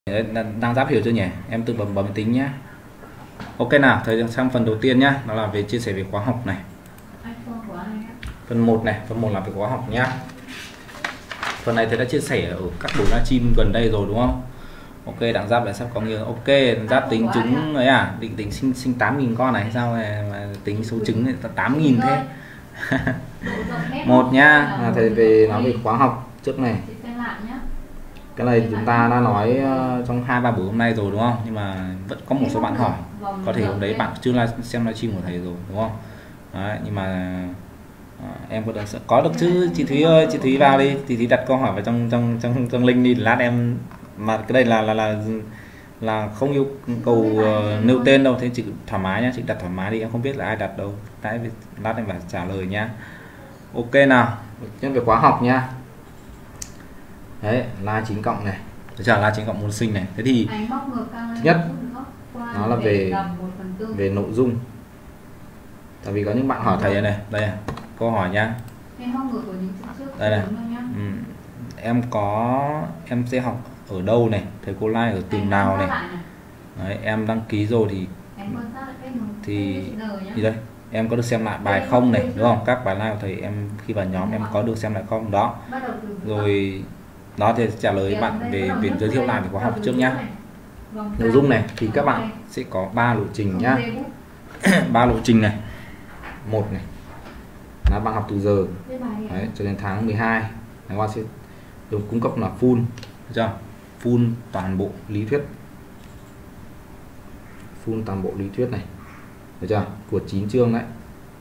Đấy, đang giáp hiểu chưa nhỉ? Em tự bấm tính nhé. Ok nào, thời sang phần đầu tiên nhá, đó là về chia sẻ về khóa học này. Phần 1 này, phần 1 là về khóa học nhá. Phần này thầy đã chia sẻ ở các buổi livestream gần đây rồi đúng không? Ok, đặng giáp lại sắp có nhiều. Ok, giáp tính trứng ấy à, định tính sinh 8.000 con này sao mà tính số trứng này 8.000 thế. Một nhá, thầy về nói về khóa học trước này. Cái này chúng ta đã nói trong 2-3 buổi hôm nay rồi đúng không? Nhưng mà vẫn có một số bạn hỏi. Có thể hôm đấy bạn chưa xem livestream của thầy rồi đúng không? Đấy, nhưng mà em có được chứ chị Thúy ơi, chị Thúy vào đi, chị Thúy đặt câu hỏi vào trong link đi, lát em mà cái đây là không yêu cầu nêu tên đâu, thế chị thoải mái nhá, chị đặt thoải mái đi, em không biết là ai đặt đâu, lát em phải trả lời nhá. Ok nào, nhân về khóa học nhá. Đấy, la 9 cộng này, được chưa? La 9 cộng môn sinh này. Thế thì thứ nhất nó là về nội dung. Tại vì có những bạn hỏi thầy này, đây này, câu hỏi nhá. Đây này. Em sẽ học ở đâu này, thầy cô like ở trường nào này. Đấy, em đăng ký rồi thì gì đây? Em có được xem lại bài không này, đúng không? Các bài like của thầy em khi vào nhóm em có được xem lại không đó. Rồi đó thì trả lời bạn về giới thiệu lại về khóa học trước nhá. Nội dung này thì các bạn sẽ có 3 lộ trình nhá. 3 lộ trình này. Một này là bạn học từ giờ đấy, cho đến tháng 12 các bạn sẽ được cung cấp là full, được chưa? Full toàn bộ lý thuyết, full toàn bộ lý thuyết này, được chưa? Của 9 chương đấy.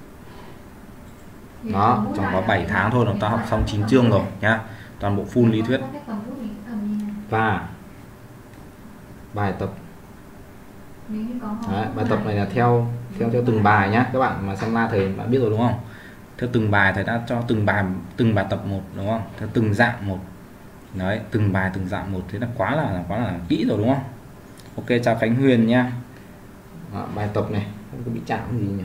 Đó, trong có 7 tháng thôi chúng ta học xong 9 chương rồi nhá. Toàn bộ full lý thuyết và bài tập. Đấy, bài tập này là theo từng bài nhá. Các bạn mà xem la thầy bạn biết rồi đúng không? Theo từng bài thầy đã cho từng bài tập một đúng không? Theo từng dạng một. Đấy, từng bài từng dạng một, thế là quá là kỹ rồi đúng không? Ok, chào Khánh Huyền nha. Đó, bài tập này không có bị chạm gì nhỉ?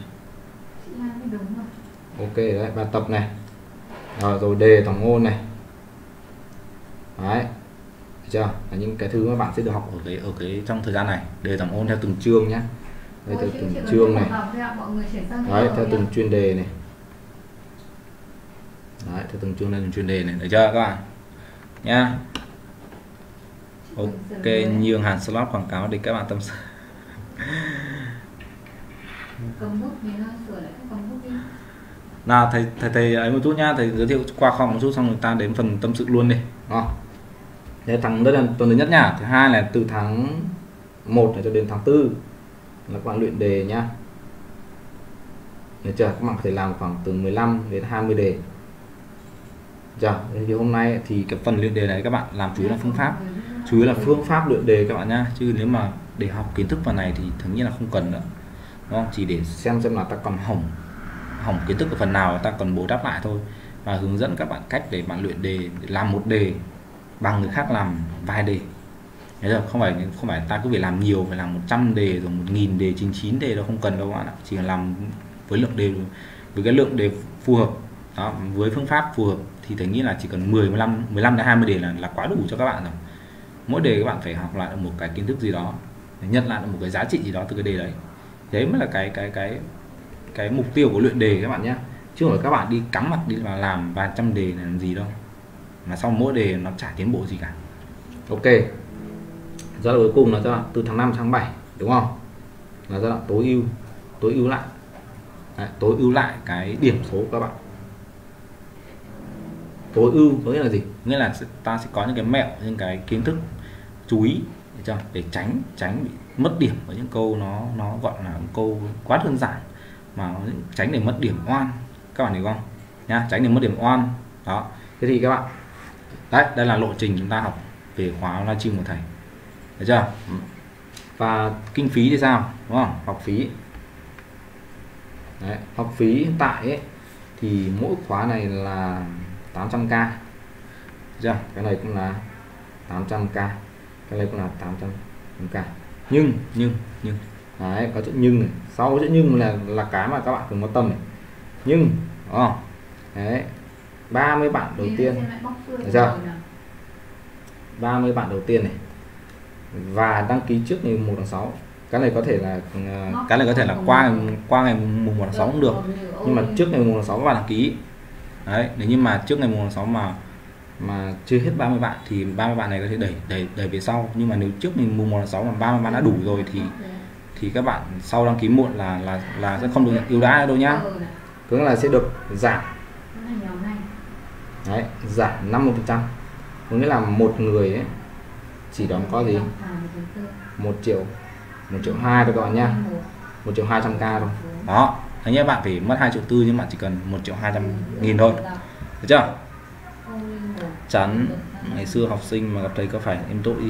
Ok đấy, bài tập này. Rồi đề tổng ngôn này. Đấy. Được chưa? Là những cái thứ mà bạn sẽ được học ở cái trong thời gian này. Đề tổng ngôn theo từng chương nhá. Đây, theo từng chương này. Đấy, theo từng chuyên đề này. Đấy, theo từng chương từng chuyên đề này, được chưa các bạn? Nhá. Ok, nhường hẳn slot quảng cáo để các bạn tâm sự. Nào thầy ấy một chút nhá, thầy giới thiệu qua kho một chút xong người ta đến phần tâm sự luôn đi. Đó. Đây là tuần thứ nhất nhá. Thứ hai là từ tháng 1 này cho đến tháng 4 là các bạn luyện đề nhá. Được chưa? Các bạn có thể làm khoảng từ 15 đến 20 đề. Được chưa? Thì hôm nay thì cái phần luyện đề này các bạn làm chủ yếu là phương pháp. Chủ yếu là phương pháp luyện đề các bạn nhá. Chứ nếu mà để học kiến thức phần này thì thường nhiên là không cần nữa. Đúng không? Chỉ để xem là ta còn hỏng kiến thức ở phần nào ta còn bù đắp lại thôi, và hướng dẫn các bạn cách để bạn luyện đề, để làm một đề bằng người khác làm vài đề. Đấy rồi, không phải ta cứ phải làm nhiều, phải làm 100 đề rồi 1000 đề, 99 đề đâu, không cần đâu các bạn ạ. Chỉ cần làm với lượng đề, với cái lượng đề phù hợp đó, với phương pháp phù hợp thì thầy nghĩ là chỉ cần 15 đến 20 đề là quá đủ cho các bạn rồi. Mỗi đề các bạn phải học lại được một cái kiến thức gì đó, nhận lại được một cái giá trị gì đó từ cái đề đấy. Đấy mới là cái mục tiêu của luyện đề các bạn nhé, chứ không phải các bạn đi cắm mặt đi vào làm vài trăm đề là làm gì đâu, mà sau mỗi đề nó chả tiến bộ gì cả. Ok, giai đoạn cuối cùng là giai đoạn từ tháng 5 tháng 7 đúng không, là giai đoạn tối ưu lại. Đấy, tối ưu lại cái điểm số của các bạn. Tối ưu có nghĩa là gì? Nghĩa là ta sẽ có những cái mẹo, những cái kiến thức chú ý để tránh bị mất điểm ở những câu nó gọi là câu quá đơn giản, mà tránh để mất điểm oan, các bạn hiểu không nha, tránh để mất điểm oan đó. Thế thì các bạn đây là lộ trình chúng ta học về khóa livestream của thầy, được chưa? Và kinh phí thì sao, đúng không? Học phí đấy, học phí hiện tại ấy, thì mỗi khóa này là 800k, được chưa? Cái này cũng là 800k, cái này cũng là 800k. Nhưng đấy, có chữ nhưng này, sau chữ nhưng là cái mà các bạn cần quan tâm này. Nhưng đấy, 30 bạn đầu tiên, được chưa? 30 bạn đầu tiên này và đăng ký trước ngày 1 tháng 6. Cái này có thể là qua ngày mùng 1 tháng 6 cũng được, nhưng mà trước ngày 1 tháng 6 các bạn đăng ký. Đấy, nếu như mà trước ngày 1 tháng 6 mà chưa hết 30 bạn thì 30 bạn này có thể đẩy về sau, nhưng mà nếu trước ngày mùng 1 tháng 6 mà 30 bạn đã đủ rồi thì các bạn sau đăng ký muộn là sẽ không được nhận ưu đãi đâu nhá. Tức là sẽ được giảm. Đấy, giảm 50%. Có nghĩa là một người ấy chỉ đóng có gì 1 triệu 2 thôi các bạn nhá, 1.200.000 thôi. Đó, thế nhé, bạn phải mất 2,4 triệu nhưng bạn chỉ cần 1.200.000 thôi, được chưa? Chắn ngày xưa học sinh mà gặp thầy có phải em tội đi.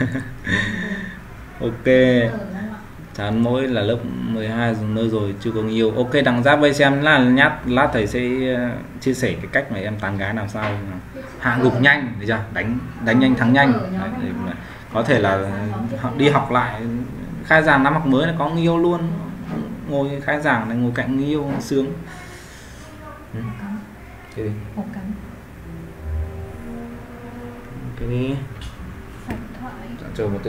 Ok, chán mỗi là lớp 12 dùng nơi rồi chưa có người yêu. Ok, đăng giáp với xem là lát thầy sẽ chia sẻ cái cách mà em tán gái làm sao hạ gục nhanh, được chưa? Đánh nhanh thắng nhanh. Đấy, có thể là đi học lại khai giảng năm học mới là có người yêu luôn, ngồi khai giảng này, ngồi cạnh người yêu sướng. Cái gì? Cái đi. Chờ một tí.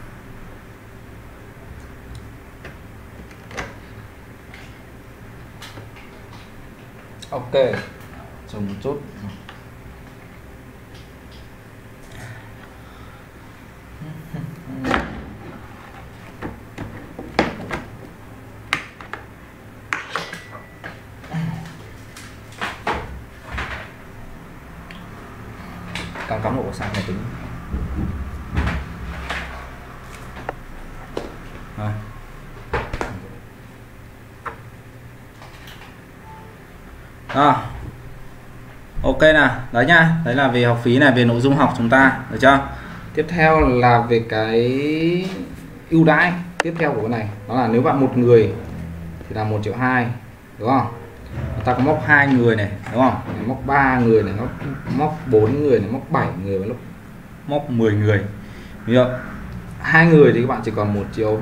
Ok, chờ một chút. Cắm ổ sang máy tính. Rồi. Ok nào, đấy nhá, đấy là về học phí này, về nội dung học chúng ta, được chưa? Tiếp theo là về cái ưu đãi tiếp theo của cái này, đó là nếu bạn một người thì là 1,2 triệu, đúng không? Người ta có móc 2 người này, đúng không? Móc 3 người này, móc 4 người này, móc 7 người và móc 10 người. Ví dụ 2 người thì các bạn chỉ còn 1 triệu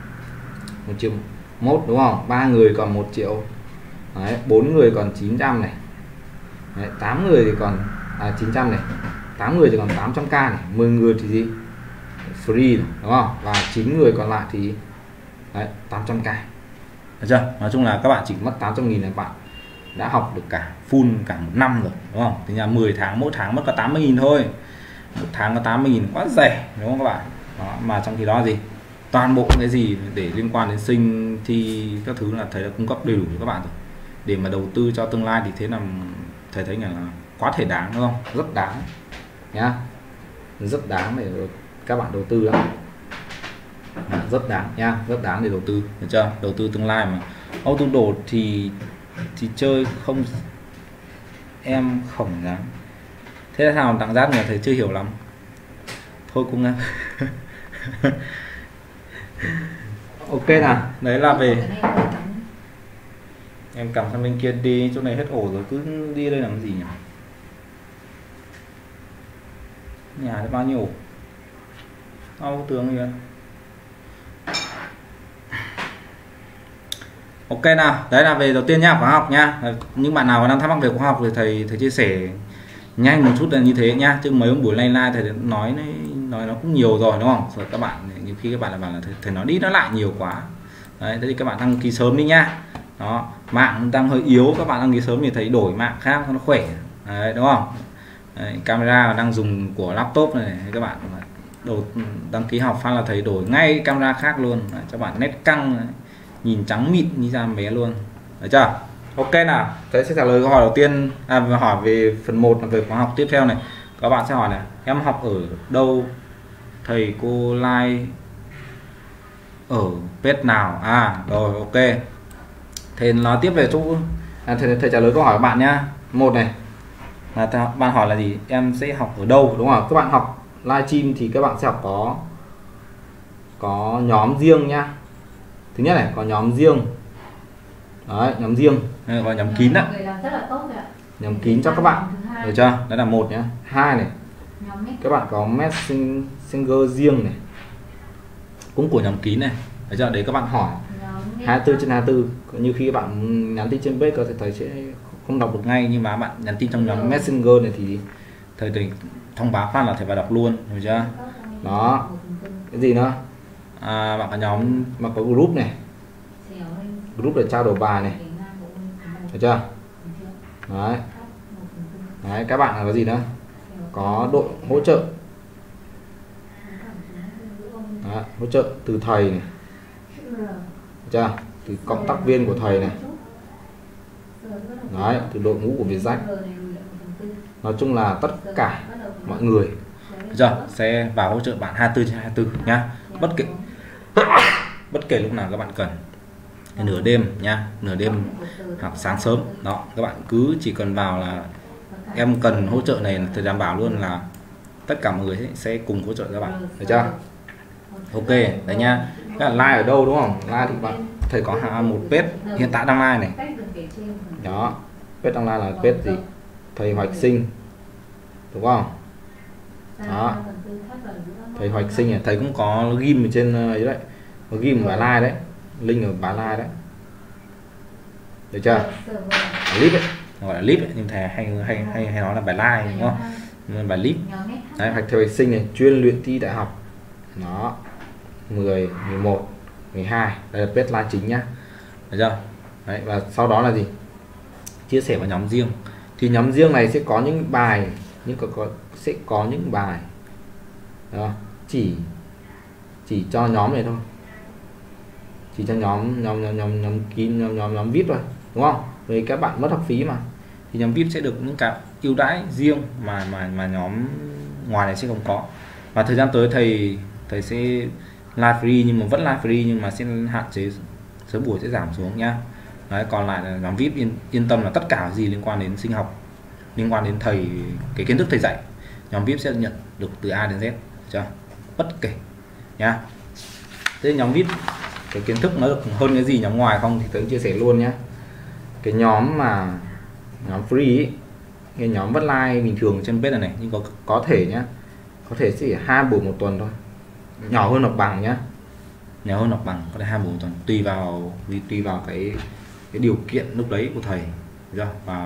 1, đúng không? 3 người còn 1 triệu. Đấy, 4 người còn 900 này. Đấy, 8 người thì còn 900 này. 8 người thì còn 800k này, 10 người thì gì? Free này, đúng không? Và 9 người còn lại thì đấy, 800k. Được chưa? Nói chung là các bạn chỉ mất 800.000 là bạn đã học được cả full cả một năm rồi, đúng không? Thì là 10 tháng, mỗi tháng mất có 80.000 thôi. Một tháng có 80.000 quá rẻ, đúng không các bạn? Đó, mà trong khi đó gì? Toàn bộ cái gì để liên quan đến sinh thi các thứ là thầy đã cung cấp đầy đủ cho các bạn rồi. Để mà đầu tư cho tương lai thì thế là thầy thấy là quá thể đáng, đúng không? Rất đáng nhá, rất đáng để các bạn đầu tư đó. Rất đáng nha, rất đáng để đầu tư, được chưa? Đầu tư tương lai mà. Auto đồ thì chơi không, em không dám. Thế là sao tặng giáp nhỉ? Thầy chưa hiểu lắm. Thôi cũng ok nào, đấy là về. Em cầm sang bên kia đi, chỗ này hết ổ rồi, cứ đi đây làm gì nhỉ? Nhà đấy bao nhiêu ổ? Đau tướng kìa. Ok nào, đấy là về đầu tiên nhá, khóa học nhá. Những bạn nào đang thắc mắc về khóa học thì thầy chia sẻ nhanh một chút là như thế nhá, chứ mấy buổi live thầy nói nó cũng nhiều rồi, đúng không? Rồi các bạn nhiều khi các bạn lại bảo là thầy nói đi nó lại nhiều quá. Đấy, thế thì các bạn đăng ký sớm đi nhá. Đó, mạng đang hơi yếu, các bạn đăng ký sớm thì thấy đổi mạng khác cho nó khỏe. Đấy, đúng không? Đấy, camera đang dùng của laptop này, các bạn đăng ký học phát là thấy đổi ngay camera khác luôn. Đấy, cho bạn nét căng này, nhìn trắng mịn như da bé luôn, được chưa? Ok nào, thầy sẽ trả lời câu hỏi đầu tiên, hỏi về phần 1 là về khóa học tiếp theo này. Các bạn sẽ hỏi là em học ở đâu, thầy cô like ở page nào? Rồi ok, thầy nói tiếp về chỗ thầy trả lời câu hỏi của bạn nhá. Một này là bạn hỏi là gì, em sẽ học ở đâu, đúng không? Các bạn học livestream thì các bạn sẽ học có nhóm riêng nhá. Thứ nhất này có nhóm riêng, đấy, nhóm riêng gọi nhóm kín đó, nhóm kín cho các bạn, được chưa? Đấy là một nhá. Hai này, các bạn có messenger riêng này, cũng của nhóm kín này, được chưa? Đấy các bạn hỏi 24/24, như khi các bạn nhắn tin trên page có thể thầy sẽ không đọc được ngay, nhưng mà bạn nhắn tin trong nhóm messenger này thì thầy thông báo phát là thầy vào đọc luôn, được chưa? Đó. cái gì nữa, bạn có nhóm mà có group này, group để trao đổi bài này, được chưa? Đấy. Đấy, các bạn là có gì nữa, có đội hỗ trợ. Đấy, hỗ trợ từ thầy này, được chưa? Từ cộng tác viên của thầy này. Đấy, từ đội ngũ của Vietjet. Nói chung là tất cả mọi người, được chưa? Sẽ vào hỗ trợ bạn 24/24 nhá. Bất kể lúc nào các bạn cần, nửa đêm nha, nửa đêm hoặc sáng sớm đó, các bạn cứ chỉ cần vào là em cần hỗ trợ này thì đảm bảo luôn là tất cả mọi người sẽ cùng hỗ trợ các bạn, được chưa? Ok đấy nha. Cái là like ở đâu đúng không? Like thì bạn thầy có một page hiện tại đang like này đó, page đang like là page gì, thầy Hoạch Sinh, đúng không? Đó, thầy Hoạch Sinh này, thầy cũng có ghim ở trên ấy đấy, có ghim bài like đấy, link ở bài like đấy, được chưa? Clip ấy, gọi là clip ấy, nhưng thầy hay nói là bài like đúng không? Nên bài clip đấy. Thầy Hoạch Sinh này chuyên luyện thi đại học đó, 10, 11, 12, đây là page live chính nhá, được chưa? Đấy, và sau đó là gì, chia sẻ vào nhóm riêng. Thì nhóm riêng này sẽ có những bài, sẽ có những bài đó, chỉ cho nhóm này thôi, chỉ cho nhóm kín, nhóm VIP thôi, đúng không? Vì các bạn mất học phí mà, thì nhóm VIP sẽ được những cái ưu đãi riêng mà nhóm ngoài này sẽ không có. Và thời gian tới thầy sẽ live free, nhưng mà vẫn live free nhưng mà sẽ hạn chế, số buổi sẽ giảm xuống nhá. Đấy, còn lại là nhóm VIP yên tâm là tất cả gì liên quan đến sinh học, liên quan đến thầy, cái kiến thức thầy dạy, nhóm VIP sẽ nhận được từ A đến Z, chưa? Bất kể nhá. Thế nhóm VIP cái kiến thức nó được hơn cái gì nhóm ngoài không thì tôi chia sẻ luôn nhá. Cái nhóm free ấy, cái nhóm vẫn like bình thường trên page này, nhưng có thể nhá, có thể chỉ 2 buổi một tuần thôi, nhỏ hơn học bằng nhá, nhỏ hơn học bằng, có thể 2 buổi một tuần, tùy vào cái điều kiện lúc đấy của thầy, chưa?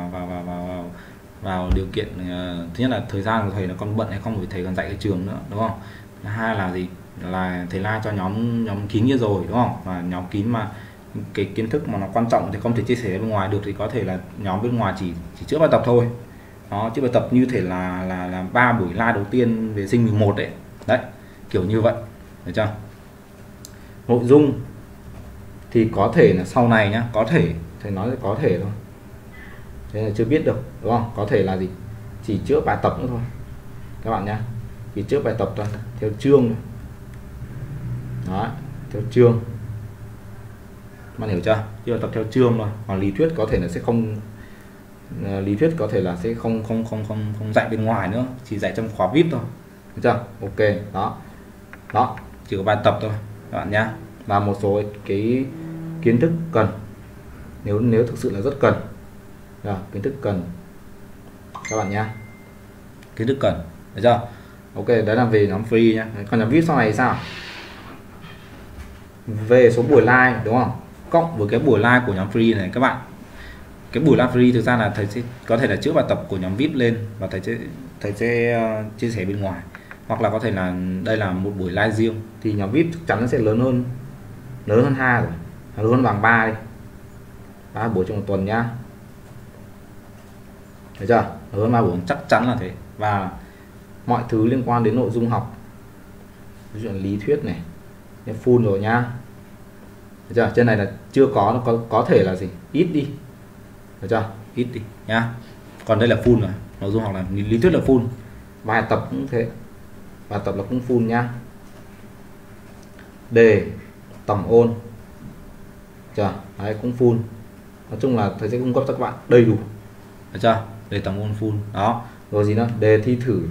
Vào điều kiện thứ nhất là thời gian của thầy là còn bận hay không, vì thầy còn dạy ở trường nữa, đúng không? Hai là gì, là thầy like cho nhóm kín kia rồi, đúng không? Và nhóm kín mà cái kiến thức mà nó quan trọng thì không thể chia sẻ bên ngoài được, thì có thể là nhóm bên ngoài chỉ chữa bài tập thôi đó, chữa bài tập như thể là 3 buổi live đầu tiên về sinh 11 đấy, kiểu như vậy, được chưa? Nội dung thì có thể là sau này nhá, có thể thầy nói là có thể thôi, thế là chưa biết được, đúng không? Có thể là gì, chỉ chữa bài tập nữa thôi các bạn nhá, chỉ chữa bài tập thôi, theo chương đó, theo chương, bạn hiểu chưa? Chữa bài tập theo chương thôi, còn lý thuyết có thể là sẽ không, lý thuyết có thể là sẽ không dạy bên ngoài nữa, chỉ dạy trong khóa VIP thôi, được chưa? Ok đó, chỉ có bài tập thôi các bạn nhá, và một số cái kiến thức cần, nếu thực sự là rất cần, kiến thức cần các bạn nhá, kiến thức cần, được chưa? Ok, đấy là về nhóm free nhá. Còn nhóm VIP sau này thì sao? Về số buổi live, đúng không? Cộng với cái buổi live của nhóm free này các bạn, cái buổi live free thực ra là thầy sẽ có thể là chữa bài tập của nhóm VIP lên và thầy sẽ chia sẻ bên ngoài, hoặc là có thể là đây là một buổi live riêng, thì nhóm VIP chắc chắn nó sẽ lớn hơn 2 rồi, lớn hơn bằng 3 đi, 3 buổi trong một tuần nhá, được chưa? Lớn hơn 3 buổi chắc chắn là thế. Và mọi thứ liên quan đến nội dung học, ví dụ lý thuyết này full rồi nhá, được chưa? Trên này là chưa có, nó có thể là gì, ít đi, được chưa? Ít đi nhá. Còn đây là full rồi, nội dung học là lý thuyết là full, bài tập cũng thế, bài tập là cũng full nhá, đề tổng ôn, chưa? Đấy cũng full. Nói chung là thầy sẽ cung cấp cho các bạn đầy đủ, được chưa? Đề tổng ôn full đó. Rồi gì nữa, đề thi thử,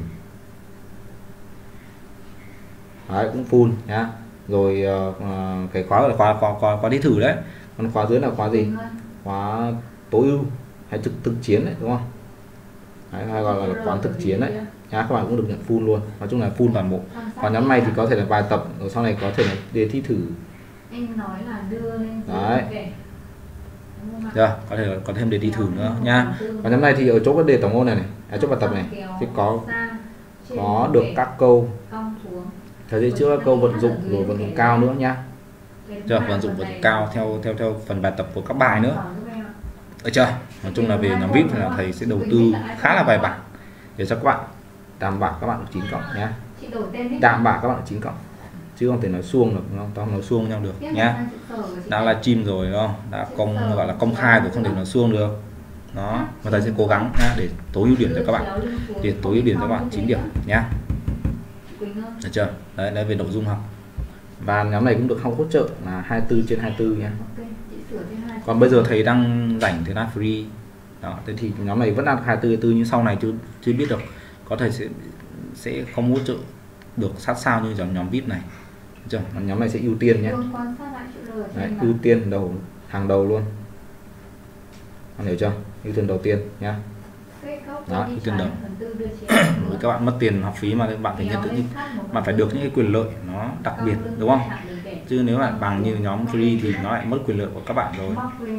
đấy cũng full nhá. Rồi cái khóa là khóa thi thử đấy, còn khóa dưới là khóa gì, khóa tối ưu hay thực chiến đấy, đúng không? Đấy, hay gọi là khóa thực chiến đấy nhá, các bạn cũng được nhận full luôn. Nói chung là full toàn bộ. Còn nhóm này thì có thể là bài tập, rồi sau này có thể là đề thi thử, anh nói là đưa lên đấy, được, có thể là có thêm đề thi thử nữa nha. Còn nhóm này thì ở chỗ cái đề tổng ôn này, ở chỗ bài tập này thì có được các câu thầy sẽ chữa câu vận dụng rồi vận dụng cao nữa nhá. Chưa, vận dụng cao theo phần bài tập của các bài nữa. Được chưa? Nói chung là về nhóm VIP là thầy sẽ đầu tư khá là bài bản để cho các bạn đảm bảo các bạn được 9 cộng nhá. Đảm bảo các bạn được 9 cộng chứ không thể nói suông được, không? Tao nói suông nhau được nhá. Đã là chim rồi đúng không? Đã gọi là công khai rồi, không thể nói suông được. Đó, và thầy sẽ cố gắng nhá, để tối ưu điểm cho các bạn. Để tối ưu điểm cho các bạn 9 điểm nhá. Được chưa? Đấy về nội dung học. Và nhóm này cũng được học hỗ trợ là 24/24 nha. Còn bây giờ thầy đang rảnh thì là free. Đó, thế thì nhóm này vẫn đang 24/24 nhưng sau này chưa biết được. Có thể sẽ không hỗ trợ được sát sao như nhóm VIP này. Được chưa? Nhóm này sẽ ưu tiên nhé. Đấy, ưu tiên hàng đầu luôn. Bạn hiểu chưa? Ưu tiên đầu tiên nhá. Đó, ưu tiên đầu. Với các bạn mất tiền học phí mà các bạn phải nhận được bạn phải được những cái quyền lợi nó đặc biệt đúng không? Chứ nếu là bằng như nhóm free thì nó lại mất quyền lợi của các bạn rồi.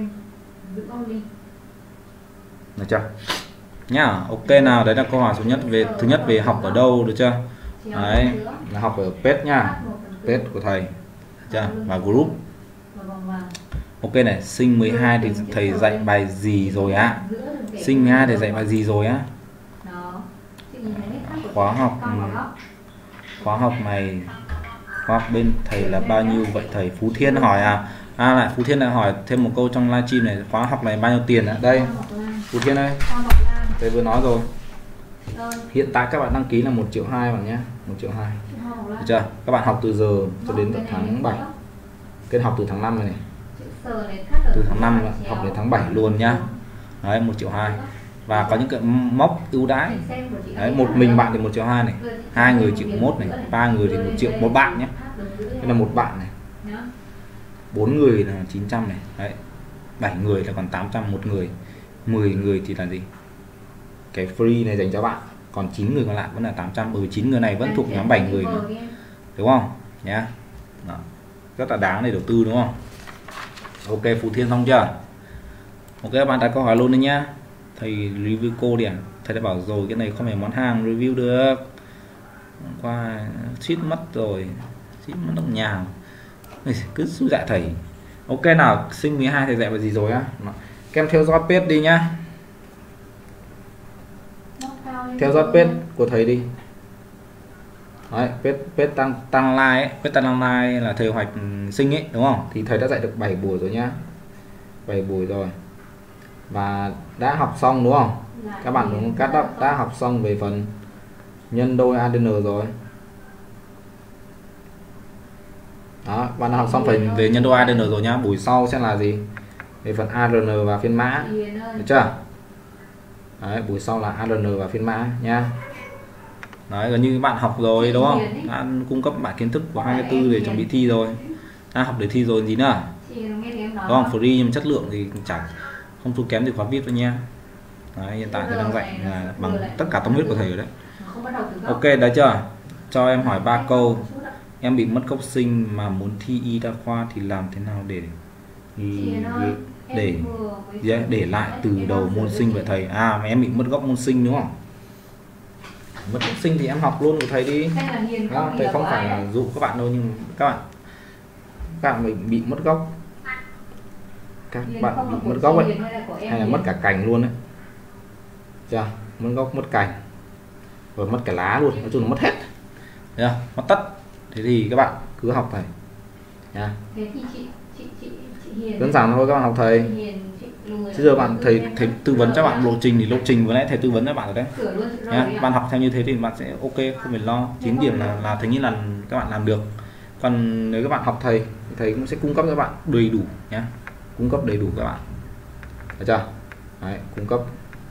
Được chưa? Nhá, ok nào, đấy là câu hỏi số nhất về thứ nhất về học ở đâu, được chưa? Đấy, là học ở page nhá. Page của thầy. Được chưa? Và group. Ok này, sinh 12 thì thầy dạy bài gì rồi á? Sinh 12 thì dạy bài gì rồi á? Khóa học này khóa học bên thầy là bao nhiêu vậy thầy? Phú Thiên hỏi à? Lại Phú Thiên lại hỏi thêm một câu trong livestream này, khóa học này bao nhiêu tiền ạ? Đây, Phú Thiên đây. Thầy vừa nói rồi. Hiện tại các bạn đăng ký là 1,2 triệu bạn nhé, 1,2 triệu. Được chưa? Các bạn học từ giờ cho đến tận tháng 7. Kết học từ tháng 5 này. Từ tháng 5 học đến tháng 7 luôn nhá. Đấy, 1,2 triệu. Và có những cái mốc ưu đãi. Đấy, một mình bạn thì 1,2 triệu này, 2 người 1,1 triệu này, 3 người thì 1 triệu một bạn nhé. Đây là một bạn này. 4 người là 900 này. Đấy. 7 người là còn 800 một người. 10 người thì là gì? Cái free này dành cho bạn. Còn 9 người còn lại vẫn là 800. 9 người này vẫn thuộc nhóm 7 người mà. Đúng không? Nhá. Đó. Rất là đáng để đầu tư đúng không? Ok, Phú Thiên xong chưa? Ok, các bạn đặt câu hỏi luôn đấy nhá. Thầy review cô đi ạ. Thầy đã bảo rồi cái này không phải món hàng review được. Qua suýt mất rồi. Suýt mất động nhà. Cứ xui dạy thầy. Ok nào, sinh 12 thầy dạy bài gì rồi á? Các em theo dõi page đi nhá. Theo dõi page của thầy đi. Đấy, page tăng like ấy, page tăng like là thầy hoạch sinh ấy đúng không? Thì thầy đã dạy được 7 buổi rồi nhá. 7 buổi rồi. Và đã học xong đúng không? Các bạn cũng đã học xong về phần nhân đôi ADN rồi. Đó, bạn đã học xong phần về nhân đôi ADN rồi nhá. Buổi sau sẽ là gì? Về phần ARN và phiên mã. Được chưa? Đấy, buổi sau là ARN và phiên mã nhá. Đấy, gần như bạn học rồi đúng không? Đã cung cấp bạn kiến thức của 24 để chuẩn bị thi rồi. Đã học để thi rồi gì nữa? Đúng không? Free nhưng chất lượng thì chẳng không thua kém gì khóa VIP đâu nha. Đấy, hiện tại thầy đang dạy bằng tất cả tâm huyết của thầy rồi đấy. Ok, đấy chưa? Cho em hỏi 3 câu. Em bị mất gốc sinh mà muốn thi y đa khoa thì làm thế nào để lại từ đầu môn sinh vậy thầy? À, mà em bị mất gốc môn sinh đúng không? Mất gốc sinh thì em học luôn của thầy đi. Đó, thầy không phải là dụ các bạn đâu, nhưng các bạn mình bị mất gốc. Các bạn bị mất gốc ấy, hay là mất cả cành luôn đấy. Chưa? Mất gốc, mất cành, rồi mất cả lá luôn, nói chung là mất hết. Thấy không? Mất tất. Thế thì các bạn cứ học thầy nha. Đơn giản thôi, các bạn học thầy. Chứ giờ bạn thầy tư vấn cho bạn lộ trình thì lộ trình vừa nãy thầy tư vấn cho bạn rồi đấy. Nha. Bạn học theo như thế thì bạn sẽ ok, không phải lo. 9 điểm là thầy nghĩ là các bạn làm được. Còn nếu các bạn học thầy thì thầy cũng sẽ cung cấp cho bạn đầy đủ nhé. Cung cấp đầy đủ các bạn. Được chưa? Đấy, cung cấp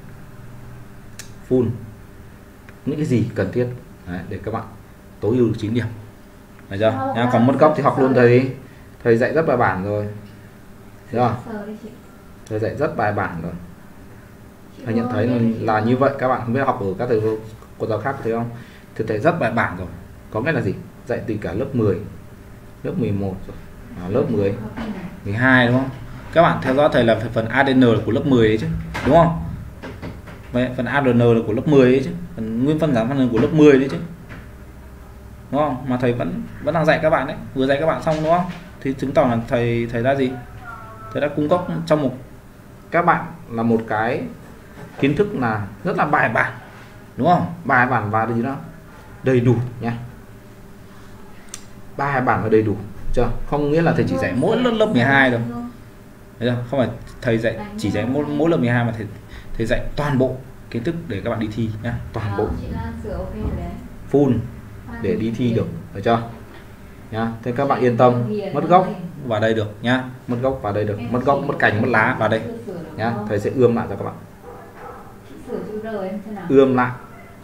full những cái gì cần thiết đấy, để các bạn tối ưu được 9 điểm. Được chưa? Nha, còn mất gốc thì học luôn thầy dạy rất bài bản rồi. Được chưa? Thầy dạy rất bài bản rồi. Thầy nhận thấy là như vậy. Các bạn không biết học ở các thầy cô giáo khác thấy không? Thì thầy rất bài bản rồi. Có nghĩa là gì? Dạy từ cả lớp 10, lớp 11 rồi, lớp 10, 12 đúng không? Các bạn theo dõi thầy là phần ADN của lớp 10 đấy chứ, đúng không? Vậy phần ADN là của lớp 10 đấy chứ, phần nguyên phân giảm phân của lớp 10 đấy chứ. đúng không, mà thầy vẫn đang dạy các bạn đấy, vừa dạy các bạn xong đúng không, thì chứng tỏ là thầy đã gì, thầy đã cung cấp trong các bạn là một cái kiến thức là rất là bài bản, đúng không, bài bản và gì đó đầy đủ nhé, bài bản và đầy đủ chưa, không nghĩa là thầy chỉ dạy mỗi lớp 12 đâu, thấy chưa? Không phải thầy dạy chỉ dạy mỗi lớp 12 mà thầy dạy toàn bộ kiến thức để các bạn đi thi nhá, toàn bộ full để đi thi được, được chưa nhá. Thế các bạn yên tâm, mất gốc vào đây được nhá, mất gốc vào đây được, mất gốc, mất cành, mất lá vào đây nhá, thầy sẽ ươm lại cho các bạn, ươm lại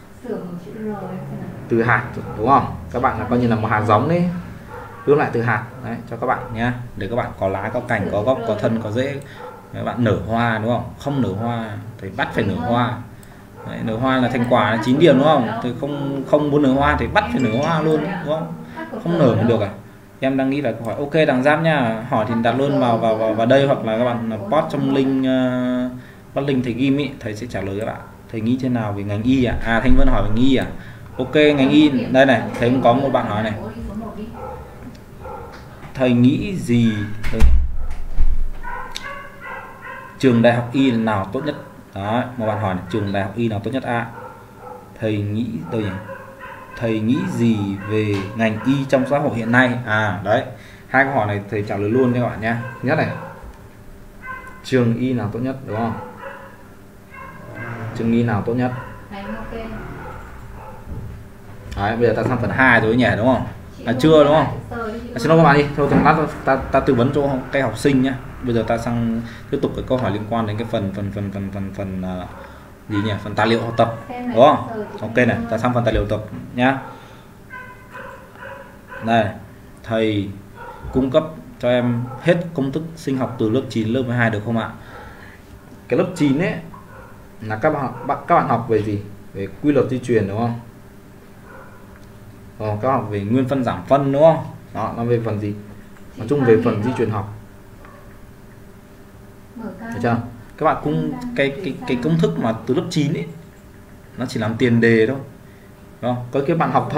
từ hạt, đúng không, các bạn là coi như là một hạt giống đấy, ươm lại từ hạt đấy cho các bạn nhá, để các bạn có lá, có cành, có gốc, có thân, có rễ, các bạn nở hoa, đúng không, không nở hoa thì bắt phải nở hoa đấy, nở hoa là thành quả là 9 điểm đúng không, thì không muốn nở hoa thì bắt phải nở hoa luôn, đúng không, không nở mới được à. Em đang nghĩ là hỏi ok đằng giáp nha, hỏi thì đặt luôn vào đây, hoặc là các bạn post trong link bắt link thầy ghim ý, thầy sẽ trả lời các bạn. Thầy nghĩ thế nào về ngành y à? Thanh Vân hỏi về ngành y à? Ok, ngành y đây này, thầy cũng có một bạn hỏi này, thầy nghĩ gì đây, trường đại học y nào tốt nhất? Đó, một bạn hỏi này, trường đại học y nào tốt nhất ạ? Thầy nghĩ đâu nhỉ? Thầy nghĩ gì về ngành y trong xã hội hiện nay? Đấy, hai câu hỏi này thầy trả lời luôn cho các bạn nha. Thứ nhất này, trường y nào tốt nhất, đúng không? Trường y nào tốt nhất? Đấy, bây giờ ta sang phần 2 rồi nhỉ, đúng không? Chưa đúng không? Xin lỗi các bạn đi, thôi lát ta tư vấn cho các học sinh nhé. Bây giờ ta sang tiếp tục cái câu hỏi liên quan đến cái phần gì nhỉ? Phần tài liệu học tập, đúng không? Ok này, ta sang phần tài liệu học tập nhá. Đây, thầy cung cấp cho em hết công thức sinh học từ lớp 9, lớp 12 được không ạ? Cái lớp 9 ấy là các bạn học về gì? Về quy luật di truyền, đúng không? Các bạn học về nguyên phân giảm phân, đúng không? Đó, nó về phần gì? Nói chung về phần di truyền học. Được chưa? Các bạn cũng cái công thức mà từ lớp 9 ấy nó chỉ làm tiền đề thôi. Đúng không? Có cái bạn học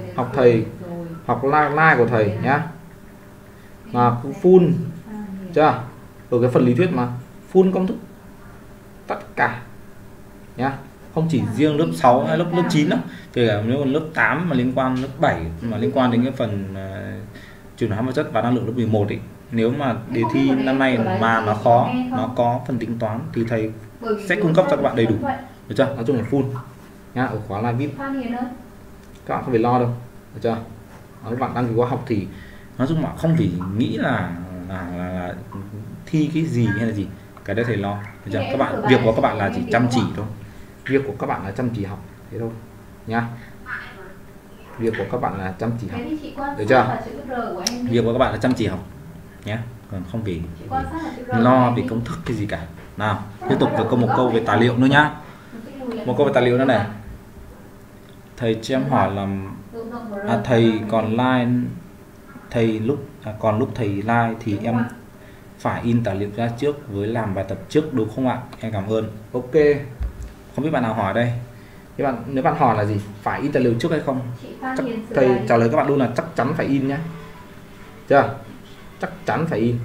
like của thầy nhá. Mà full chưa? Ở cái phần lý thuyết mà full công thức tất cả nhá. Không chỉ riêng lớp 6 hay lớp 9 đâu, kể cả nếu còn lớp 8 mà liên quan, lớp 7 mà liên quan đến cái phần chuyển hóa vật chất và năng lượng lớp 11 ấy. Nếu mà đề thi năm nay mà nó khó, nó có phần tính toán thì thầy sẽ cung cấp cho các bạn đầy đủ, được chưa? Nói chung là full nhá, ở khóa live VIP các bạn không phải lo đâu, được chưa? Các bạn đăng ký khóa học thì nói chung là không phải nghĩ là thi cái gì hay là gì, cái đấy thầy lo, được chưa? Các bạn, việc của các bạn là chỉ chăm chỉ thôi, việc của các bạn là chăm chỉ học thế thôi nhá, việc của các bạn là chăm chỉ học, được chưa? Việc của các bạn là chăm chỉ học nhé, còn không vì lo vì công thức cái gì cả. Nào, tiếp tục với một câu về tài liệu nữa nhá, một câu về tài liệu nữa này. Thầy cho em hỏi là thầy còn like, thầy lúc thầy like thì em phải in tài liệu ra trước với làm bài tập trước đúng không ạ? Em cảm ơn. Ok, không biết bạn nào hỏi đây. Nếu bạn hỏi là gì, phải in tài liệu trước hay không, thầy trả lời các bạn luôn là chắc chắn phải in nhé, chưa? Chắc chắn phải in,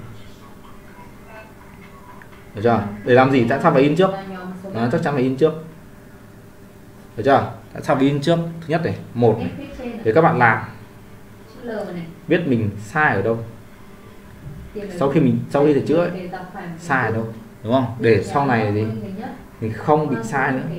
được chưa? Để làm gì? Tại sao phải in trước? Chắc chắn phải in trước, được chưa? Tại sao phải in trước? Thứ nhất này, một này, để các bạn làm biết mình sai ở đâu, sau khi thầy chữa ấy, sai ở đâu, đúng không? Để sau này gì mình không bị sai nữa.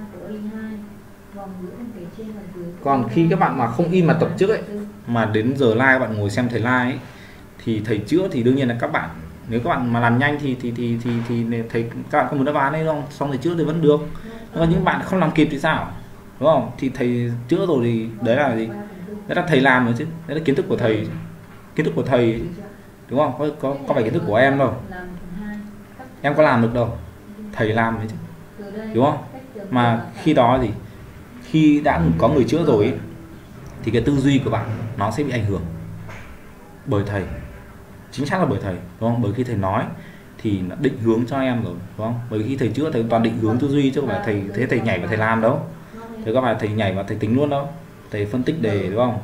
Còn khi các bạn mà không in mà tập trước ấy, mà đến giờ like các bạn ngồi xem thầy like ấy, thì thầy chữa thì đương nhiên là các bạn, nếu các bạn mà làm nhanh thì thầy các bạn không muốn đáp án đấy không, xong thầy chữa thì vẫn được. Nhưng mà những bạn không làm kịp thì sao, đúng không? Thì thầy chữa rồi thì đấy là gì? Đấy là thầy làm rồi chứ, đấy là kiến thức của thầy, kiến thức của thầy, đúng không? Có phải kiến thức của em đâu, em có làm được đâu, thầy làm đấy chứ, đúng không? Mà khi đó thì khi đã có người chữa rồi ấy, thì cái tư duy của bạn nó sẽ bị ảnh hưởng bởi thầy, chính xác là bởi thầy, đúng không? Bởi khi thầy nói thì nó định hướng cho em rồi, đúng không? Bởi khi thầy chữa thầy toàn định hướng tư duy chứ không phải thầy nhảy vào thầy làm đâu, thầy có phải thầy nhảy vào thầy tính luôn đâu, thầy phân tích đề, đúng không? Thầy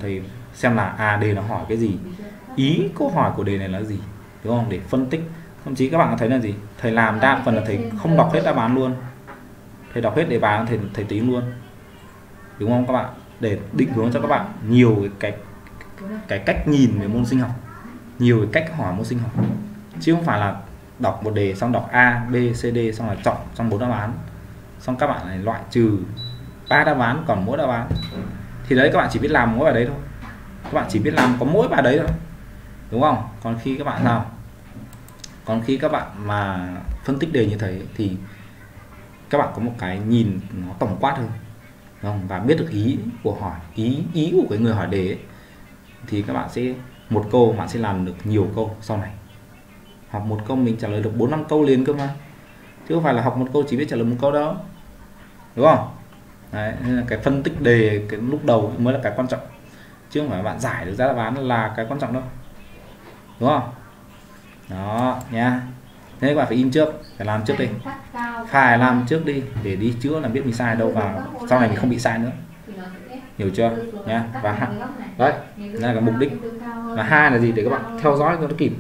xem là đề nó hỏi cái gì, ý câu hỏi của đề này là gì, đúng không, để phân tích. Thậm chí các bạn có thấy là gì, thầy làm đa phần là thầy không đọc hết đáp án luôn, thầy đọc hết đề bài thầy tính luôn, đúng không các bạn, để định hướng cho các bạn nhiều cái cách nhìn về môn sinh học, nhiều cái cách hỏi môn sinh học, chứ không phải là đọc một đề xong đọc A, B, C, D xong là chọn trong 4 đáp án, xong các bạn lại loại trừ 3 đáp án còn mỗi đáp án, thì đấy các bạn chỉ biết làm mỗi bài đấy thôi, các bạn chỉ biết làm có mỗi bài đấy thôi, đúng không? Còn khi các bạn nào, còn khi các bạn mà phân tích đề như thế thì các bạn có một cái nhìn nó tổng quát hơn, đúng không? Và biết được ý của hỏi, ý của cái người hỏi đề ấy, thì các bạn sẽ một câu bạn sẽ làm được nhiều câu sau này. Học một câu mình trả lời được 4-5 câu liền cơ mà, chứ không phải là học một câu chỉ biết trả lời một câu đâu, đúng không? Đấy, nên là cái phân tích đề cái lúc đầu mới là cái quan trọng, chứ không phải bạn giải được ra đáp án là cái quan trọng đâu, đúng không? Đó nha. Thế các bạn phải in trước, phải làm trước đi, phải làm trước đi để đi chữa là biết mình sai đâu, và sau này mình không bị sai nữa, hiểu chưa nha. Và đấy là cái mục đích, và hai là gì, để các bạn theo dõi cho nó kịp,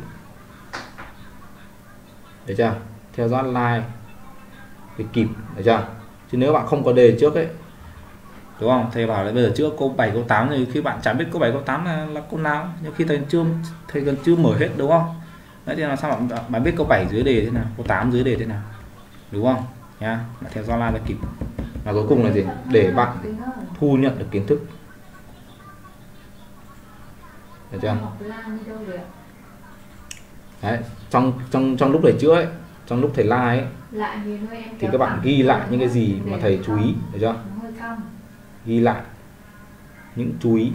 được chưa, theo dõi like để kịp, được chưa. Chứ nếu bạn không có đề trước ấy, đúng không, thầy bảo là bây giờ chữa câu 7 câu 8 thì khi bạn chẳng biết câu 7 câu 8 là câu nào, nhưng khi thầy gần chưa mở hết, đúng không. Đấy thì làm sao bạn biết câu 7 dưới đề thế nào, câu 8 dưới đề thế nào, đúng không nha. Bạn theo dõi like là kịp. Và cuối cùng là gì, để bạn thu nhận được kiến thức, được chưa. Đấy, trong lúc thầy chữa ấy, trong lúc thầy like ấy, thì các bạn ghi lại những cái gì mà thầy chú ý, được chưa, ghi lại những chú ý,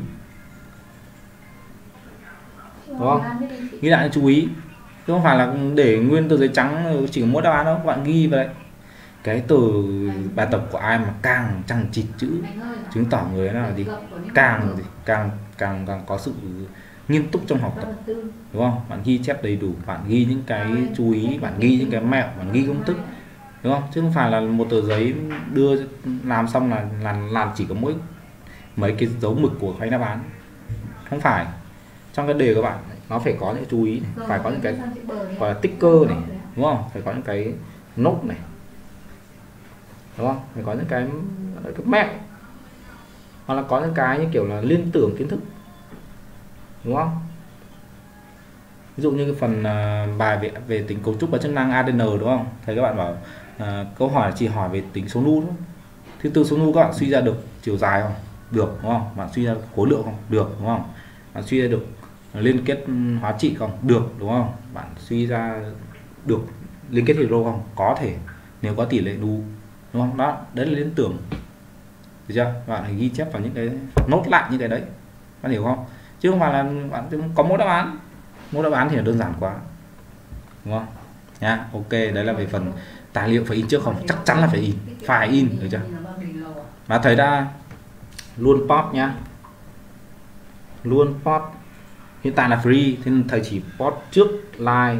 đúng không, ghi lại những chú ý, chứ không phải là để nguyên tờ giấy trắng chỉ có mỗi đáp án đâu. Các bạn ghi vào đấy, cái từ bài tập của ai mà càng chằng chịt chữ chứng tỏ người nào gì càng có sự nghiêm túc trong học tập, đúng không. Bạn ghi chép đầy đủ, bạn ghi những cái chú ý, bạn ghi những cái mẹo, bạn ghi công thức, đúng không, chứ không phải là một tờ giấy đưa làm xong là làm chỉ có mỗi mấy cái dấu mực của khoanh đáp án. Không phải, trong cái đề của bạn nó phải có những chú ý này, phải có những cái gọi là ticker này, đúng không, phải có những cái nốt này, đúng không, phải có những cái mẹo, hoặc là có những cái như kiểu là liên tưởng kiến thức, đúng không. Ví dụ như cái phần bài về tính cấu trúc và chức năng ADN, đúng không, thầy các bạn bảo câu hỏi chỉ hỏi về tính số nu thôi, thì từ số nu các bạn suy ra được chiều dài không, được, đúng không, bạn suy ra khối lượng không, được, đúng không, bạn suy ra được liên kết hóa trị không, được, đúng không, bạn suy ra được liên kết hydro không, có thể nếu có tỷ lệ nu, đúng không. Đó, đấy là liên tưởng, được chưa. Bạn phải ghi chép vào những cái nốt lại những cái đấy, bạn hiểu không, chứ không phải là bạn có mỗi đáp án thì là đơn giản quá, đúng không nha. Ok, đấy là về phần tài liệu phải in trước không, chắc chắn là phải in, được chưa. Và thầy đã luôn post nhá, luôn post, hiện tại là free thì thầy chỉ post trước like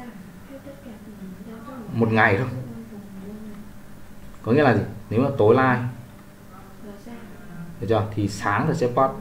một ngày thôi, có nghĩa là gì, nếu mà tối like, được chưa, thì sáng thầy sẽ post.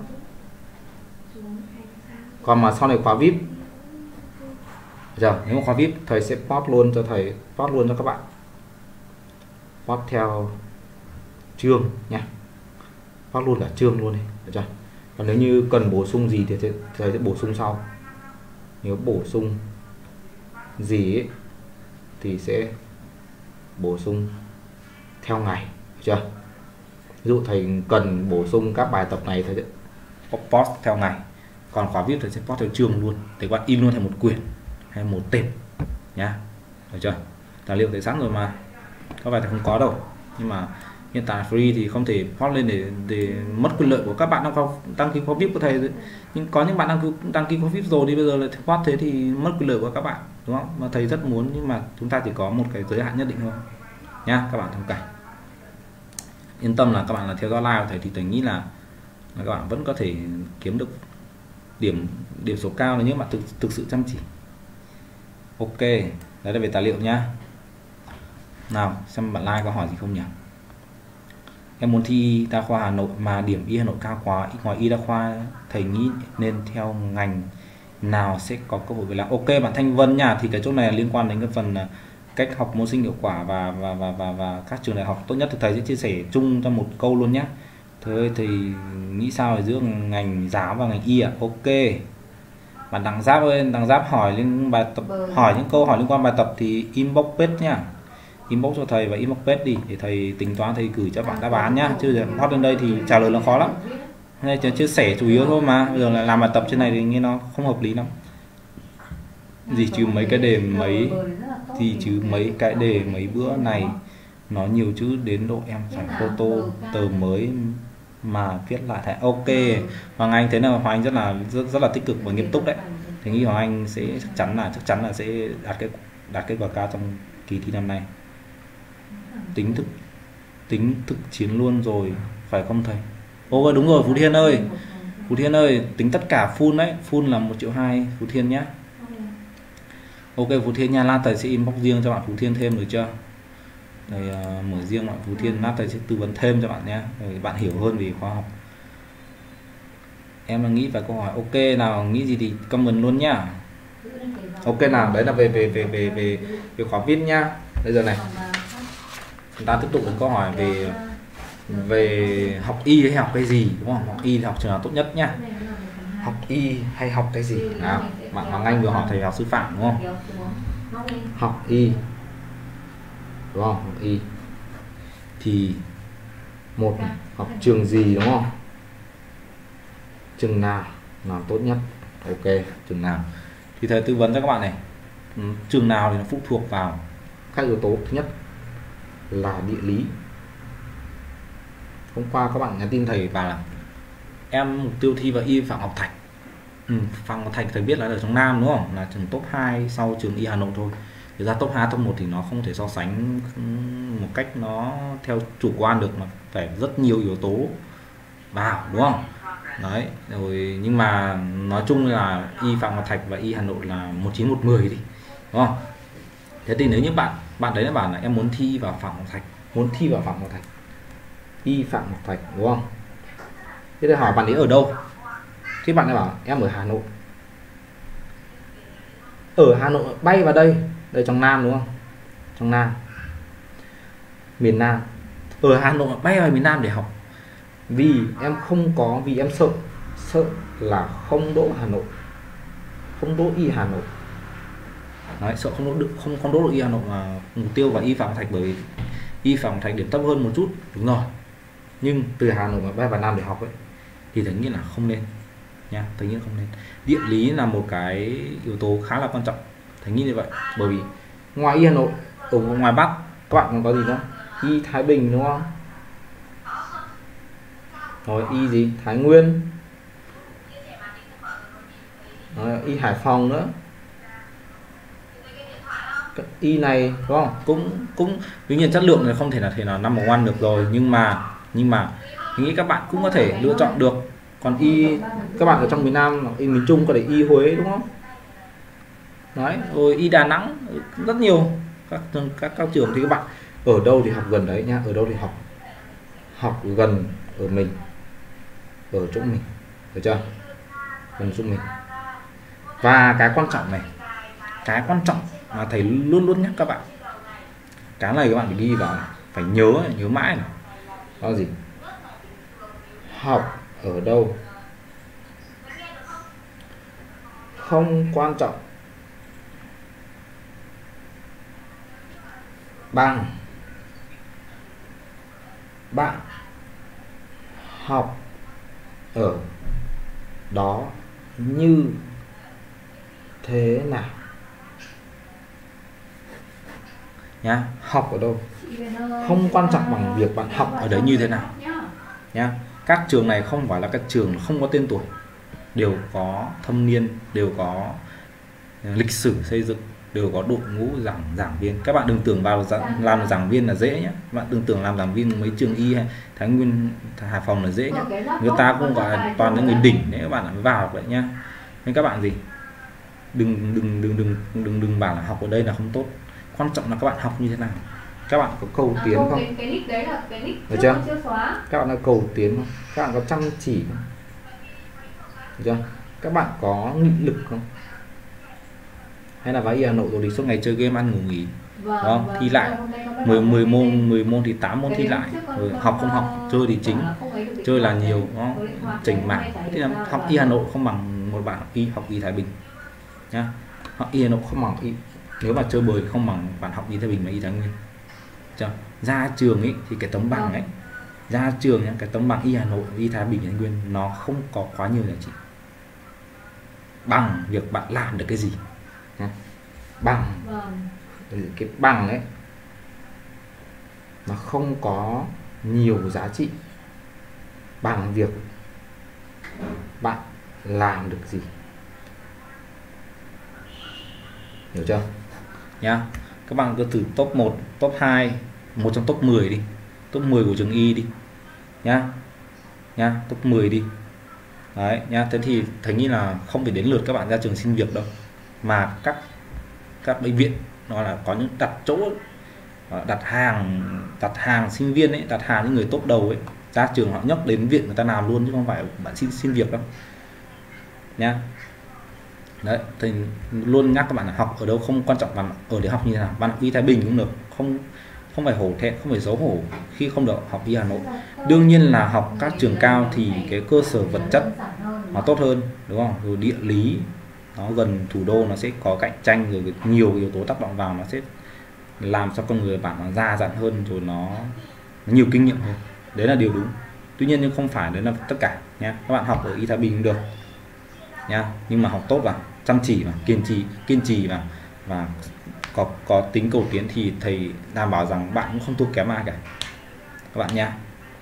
Còn mà sau này khóa VIP, giờ nếu mà khóa VIP thầy sẽ post luôn cho thầy, post luôn cho các bạn, post theo chương nha, post luôn cả chương luôn đi, được chưa. Còn nếu như cần bổ sung gì thì thầy sẽ bổ sung sau, nếu bổ sung gì ấy, thì sẽ bổ sung theo ngày, được chưa. Ví dụ thầy cần bổ sung các bài tập này thầy sẽ post theo ngày, còn khóa VIP thầy sẽ post theo chương luôn, để các bạn in luôn thành một quyển hay một tệp nhá, được chưa. Tài liệu thầy sẵn rồi mà, có phải là không có đâu, nhưng mà hiện tại free thì không thể post lên để mất quyền lợi của các bạn đăng ký khóa VIP của thầy. Nhưng có những bạn đăng ký khóa VIP rồi thì bây giờ lại post thế thì mất quyền lợi của các bạn, đúng không. Mà thầy rất muốn, nhưng mà chúng ta chỉ có một cái giới hạn nhất định thôi nhá, các bạn thông cảm. Yên tâm là các bạn là theo dõi live của thầy thì thầy nghĩ là các bạn vẫn có thể kiếm được điểm số cao nếu như bạn thực sự chăm chỉ. Ok, đấy là về tài liệu nhá. Nào xem bạn like có hỏi gì không nhỉ. em muốn thi y đa khoa Hà Nội mà điểm y Hà Nội cao quá, ngoài y đa khoa thầy nghĩ nên theo ngành nào sẽ có cơ hội việc làm. Ok bạn Thanh Vân nha, thì cái chỗ này liên quan đến cái phần cách học môn sinh hiệu quả và các trường đại học tốt nhất, thì thầy sẽ chia sẻ chung trong một câu luôn nhé. Thế thì nghĩ sao về giữa ngành giáo và ngành y ạ? Ok. Bạn Đặng Giáp ơi, Đặng Giáp hỏi liên bài tập, hỏi những câu hỏi liên quan bài tập thì inbox page nhá, inbox cho thầy và inbox page đi để thầy tính toán, thầy gửi cho bạn đáp án nhá, chứ hot lên đây thì trả lời nó khó lắm. Hôm nay chia sẻ chủ yếu thôi mà, bây giờ lại làm bài tập trên này thì nghe nó không hợp lý lắm. Gì chứ mấy cái đề mấy bữa này nó nhiều chữ đến độ em phải photo tờ mới mà viết lại thầy. Ok Hoàng Anh, thế nào Hoàng Anh rất là tích cực và nghiêm túc đấy, thì nghĩ Hoàng Anh sẽ chắc chắn là sẽ đạt kết quả cao trong kỳ thi năm nay. Tính thực chiến luôn rồi phải không thầy? Ok đúng rồi Phú Thiên ơi, tính tất cả full đấy, full là 1,2 triệu Phú Thiên nhé. Ok Phú Thiên nha, lát thầy sẽ inbox riêng cho bạn Phú Thiên thêm được chưa? Thầy mở riêng bạn Phú Thiên, lát thầy sẽ tư vấn thêm cho bạn nhé, để bạn hiểu hơn về khoa học. Em đang nghĩ vài câu hỏi. Ok nào, nghĩ gì thì comment luôn nhá. Ok nào, đấy là về khóa viết nhá. Bây giờ này chúng ta tiếp tục đến câu hỏi về học y hay học cái gì, đúng không? Học y thì học trường nào tốt nhất nhá? Học y hay học cái gì nào? Bạn Hoàng Anh vừa hỏi thầy học sư phạm đúng không? Học y đúng không? Học y thì một này, học trường gì đúng không? Trường nào tốt nhất? Ok, trường nào thì thầy tư vấn cho các bạn này. Trường nào thì nó phụ thuộc vào các yếu tố. Thứ nhất là địa lý. Hôm qua các bạn nhắn tin thầy bảo là em mục tiêu thi vào y Phạm Ngọc Thạch. Phạm Ngọc Thạch thầy biết là ở trong Nam đúng không, là trường top 2 sau trường y Hà Nội thôi. Thực ra top 2 top 1 thì nó không thể so sánh một cách nó theo chủ quan được, mà phải rất nhiều yếu tố vào đúng không? Đấy rồi, nhưng mà nói chung là y Phạm Ngọc Thạch và y Hà Nội là 19 110 đi đúng không? Thế thì nếu như bạn đấy là bảo là em muốn thi vào Phạm Ngọc Thạch, y Phạm Ngọc Thạch đúng không? Thế thì hỏi bạn ấy ở đâu, thì bạn ấy bảo em ở Hà Nội. Ở Hà Nội bay vào đây trong Nam đúng không? Trong Nam, miền Nam. Ở Hà Nội bay vào miền Nam để học, vì em sợ là không đỗ Hà Nội, không đỗ y Hà Nội. Đấy, sợ không đỗ được y Hà Nội mà mục tiêu vào y Phạm Ngọc Thạch, bởi vì y Phạm Ngọc Thạch điểm thấp hơn một chút, đúng rồi. Nhưng từ Hà Nội mà bay vào Nam để học ấy thì thầy nghĩ là không nên nha, thầy nghĩ không nên. Địa lý là một cái yếu tố khá là quan trọng, thầy nghĩ như vậy. Bởi vì ngoài y Hà Nội, ở ngoài Bắc các bạn còn có gì nữa? Y Thái Bình đúng không? Rồi y gì? Thái Nguyên. Rồi, y Hải Phòng nữa. Y này đúng không? Cũng tuy nhiên chất lượng này không thể là number one được rồi, nhưng mà nghĩ các bạn cũng có thể lựa chọn được. Còn y các bạn ở trong miền Nam, y miền Trung có thể y Huế đúng không? Đấy, rồi y Đà Nẵng, rất nhiều các trường, thì các bạn ở đâu thì học gần đấy nhá, ở đâu thì học gần ở mình, ở chỗ mình, được chưa? Gần chỗ mình. Và cái quan trọng mà thầy luôn nhắc các bạn, cái này các bạn phải ghi vào, phải nhớ mãi này. Đó là gì? Học ở đâu không quan trọng bằng bạn học ở đó như thế nào nhá. Học ở đâu không quan trọng bằng việc bạn học ở đấy như thế nào nhá. Các trường này không phải là các trường không có tên tuổi, đều có thâm niên, đều có lịch sử xây dựng, đều có đội ngũ giảng viên. Các bạn đừng tưởng vào làm giảng viên là dễ nhé. Các bạn đừng tưởng làm giảng viên mấy trường y hay Thái Nguyên, Hải Phòng là dễ nhé. Người ta cũng gọi là toàn những người đỉnh đấy, các bạn mới vào vậy nhá. Nên các bạn gì đừng bảo là học ở đây là không tốt. Quan trọng là các bạn học như thế nào. Các bạn có cầu tiến không? Cái nick đấy là cái nick được chưa? chưa xóa. Các bạn có cầu tiến không? Các bạn có chăm chỉ không? Được chưa? Các bạn có nghị lực không? Hay là vào Y Hà Nội rồi thì suốt ngày chơi game ăn ngủ nghỉ? Vâng, Đúng không? Thi lại 10 môn thì 8 môn thi lại. Rồi học không học, chơi thì chính. Chơi là nhiều, đúng không? Chỉnh mạng. Thế là học Y Hà Nội không bằng một bạn học Y Thái Bình nhá. Học Y Hà Nội không bằng nếu mà chơi bời không bằng bạn học Y Thái Bình và Y Thái Nguyên. Chưa? Ra trường ấy thì cái tấm bằng ấy, ra trường nhá, cái tấm bằng Y Hà Nội, Y Thái Bình, Y Thái Nguyên nó không có quá nhiều giá trị bằng việc bạn làm được cái gì nhá. Bằng cái bằng ấy nó không có nhiều giá trị bằng việc bạn làm được gì, hiểu chưa nhá. Các bạn cứ thử top 1, top 2, một trong top 10 đi, top 10 của trường Y đi nhá, top 10 đi đấy nhá. Thế thì thấy nghĩ là không phải đến lượt các bạn ra trường xin việc đâu, mà các bệnh viện nó là có những đặt chỗ, đặt hàng sinh viên ấy, đặt hàng những người top đầu ấy, ra trường họ nhấc đến viện người ta làm luôn chứ không phải bạn xin việc đâu nhá. Đấy thì luôn nhắc các bạn là học ở đâu không quan trọng, bạn ở để học như thế nào. Bạn học Y Thái Bình cũng được, không phải hổ thẹn, không phải xấu hổ khi không được học Y Hà Nội. Đương nhiên là học các trường cao thì cái cơ sở vật chất nó tốt hơn, đúng không? Rồi địa lý nó gần thủ đô, nó sẽ có cạnh tranh, rồi nhiều yếu tố tác động vào, nó sẽ làm cho con người bạn nó già dặn hơn, rồi nó nhiều kinh nghiệm hơn. Đấy là điều đúng. Tuy nhiên nhưng không phải đấy là tất cả nha. Các bạn học ở Y Thái Bình cũng được nha, nhưng mà học tốt vào, chăm chỉ và kiên trì và có tính cầu tiến thì thầy đảm bảo rằng bạn cũng không thua kém ai cả các bạn nha.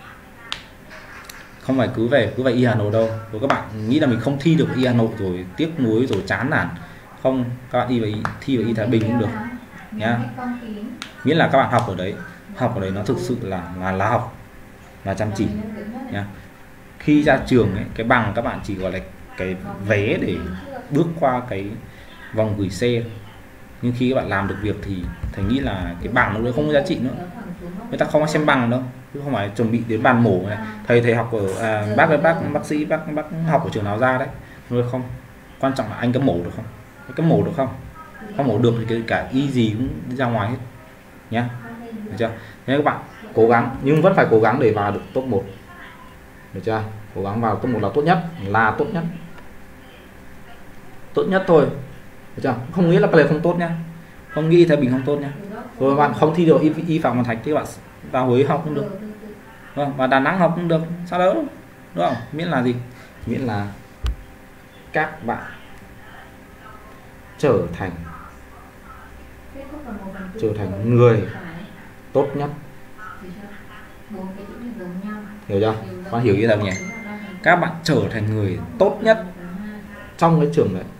Không phải cứ về Y Hà Nội đâu. Rồi các bạn nghĩ là mình không thi được Y Hà Nội rồi tiếc nuối rồi chán nản, không, các bạn thi vào Y Thái Bình cũng được nhá. Miễn là các bạn học ở đấy nó thực sự là học và chăm chỉ nhá. Khi ra trường ấy, cái bằng các bạn chỉ gọi là cái vé để bước qua cái vòng gửi xe, nhưng khi các bạn làm được việc thì thầy nghĩ là cái bằng nó không có giá trị nữa. Người ta không có xem bằng đâu, chứ không phải chuẩn bị đến bàn mổ này. Thầy học ở bác sĩ bác học ở trường nào ra đấy, rồi không quan trọng là anh có mổ được không, có mổ được không mổ được thì cả y gì cũng đi ra ngoài hết nhá, được chưa? Nên các bạn cố gắng, nhưng vẫn phải cố gắng để vào được top 1, được chưa? Cố gắng vào top 1 là tốt nhất thôi, được chưa? Không nghĩ là cái này không tốt nhá, không nghĩ Thái Bình không tốt nhá. Rồi bạn không thi được y Phạm Văn Thạch thì bạn vào Huế học cũng được, và Đà Nẵng học cũng được, sao đâu, đúng không? Miễn là gì? Miễn là các bạn trở thành người tốt nhất, hiểu chưa? Bạn hiểu như thế nào nhỉ? Các bạn trở thành người tốt nhất trong cái trường đấy.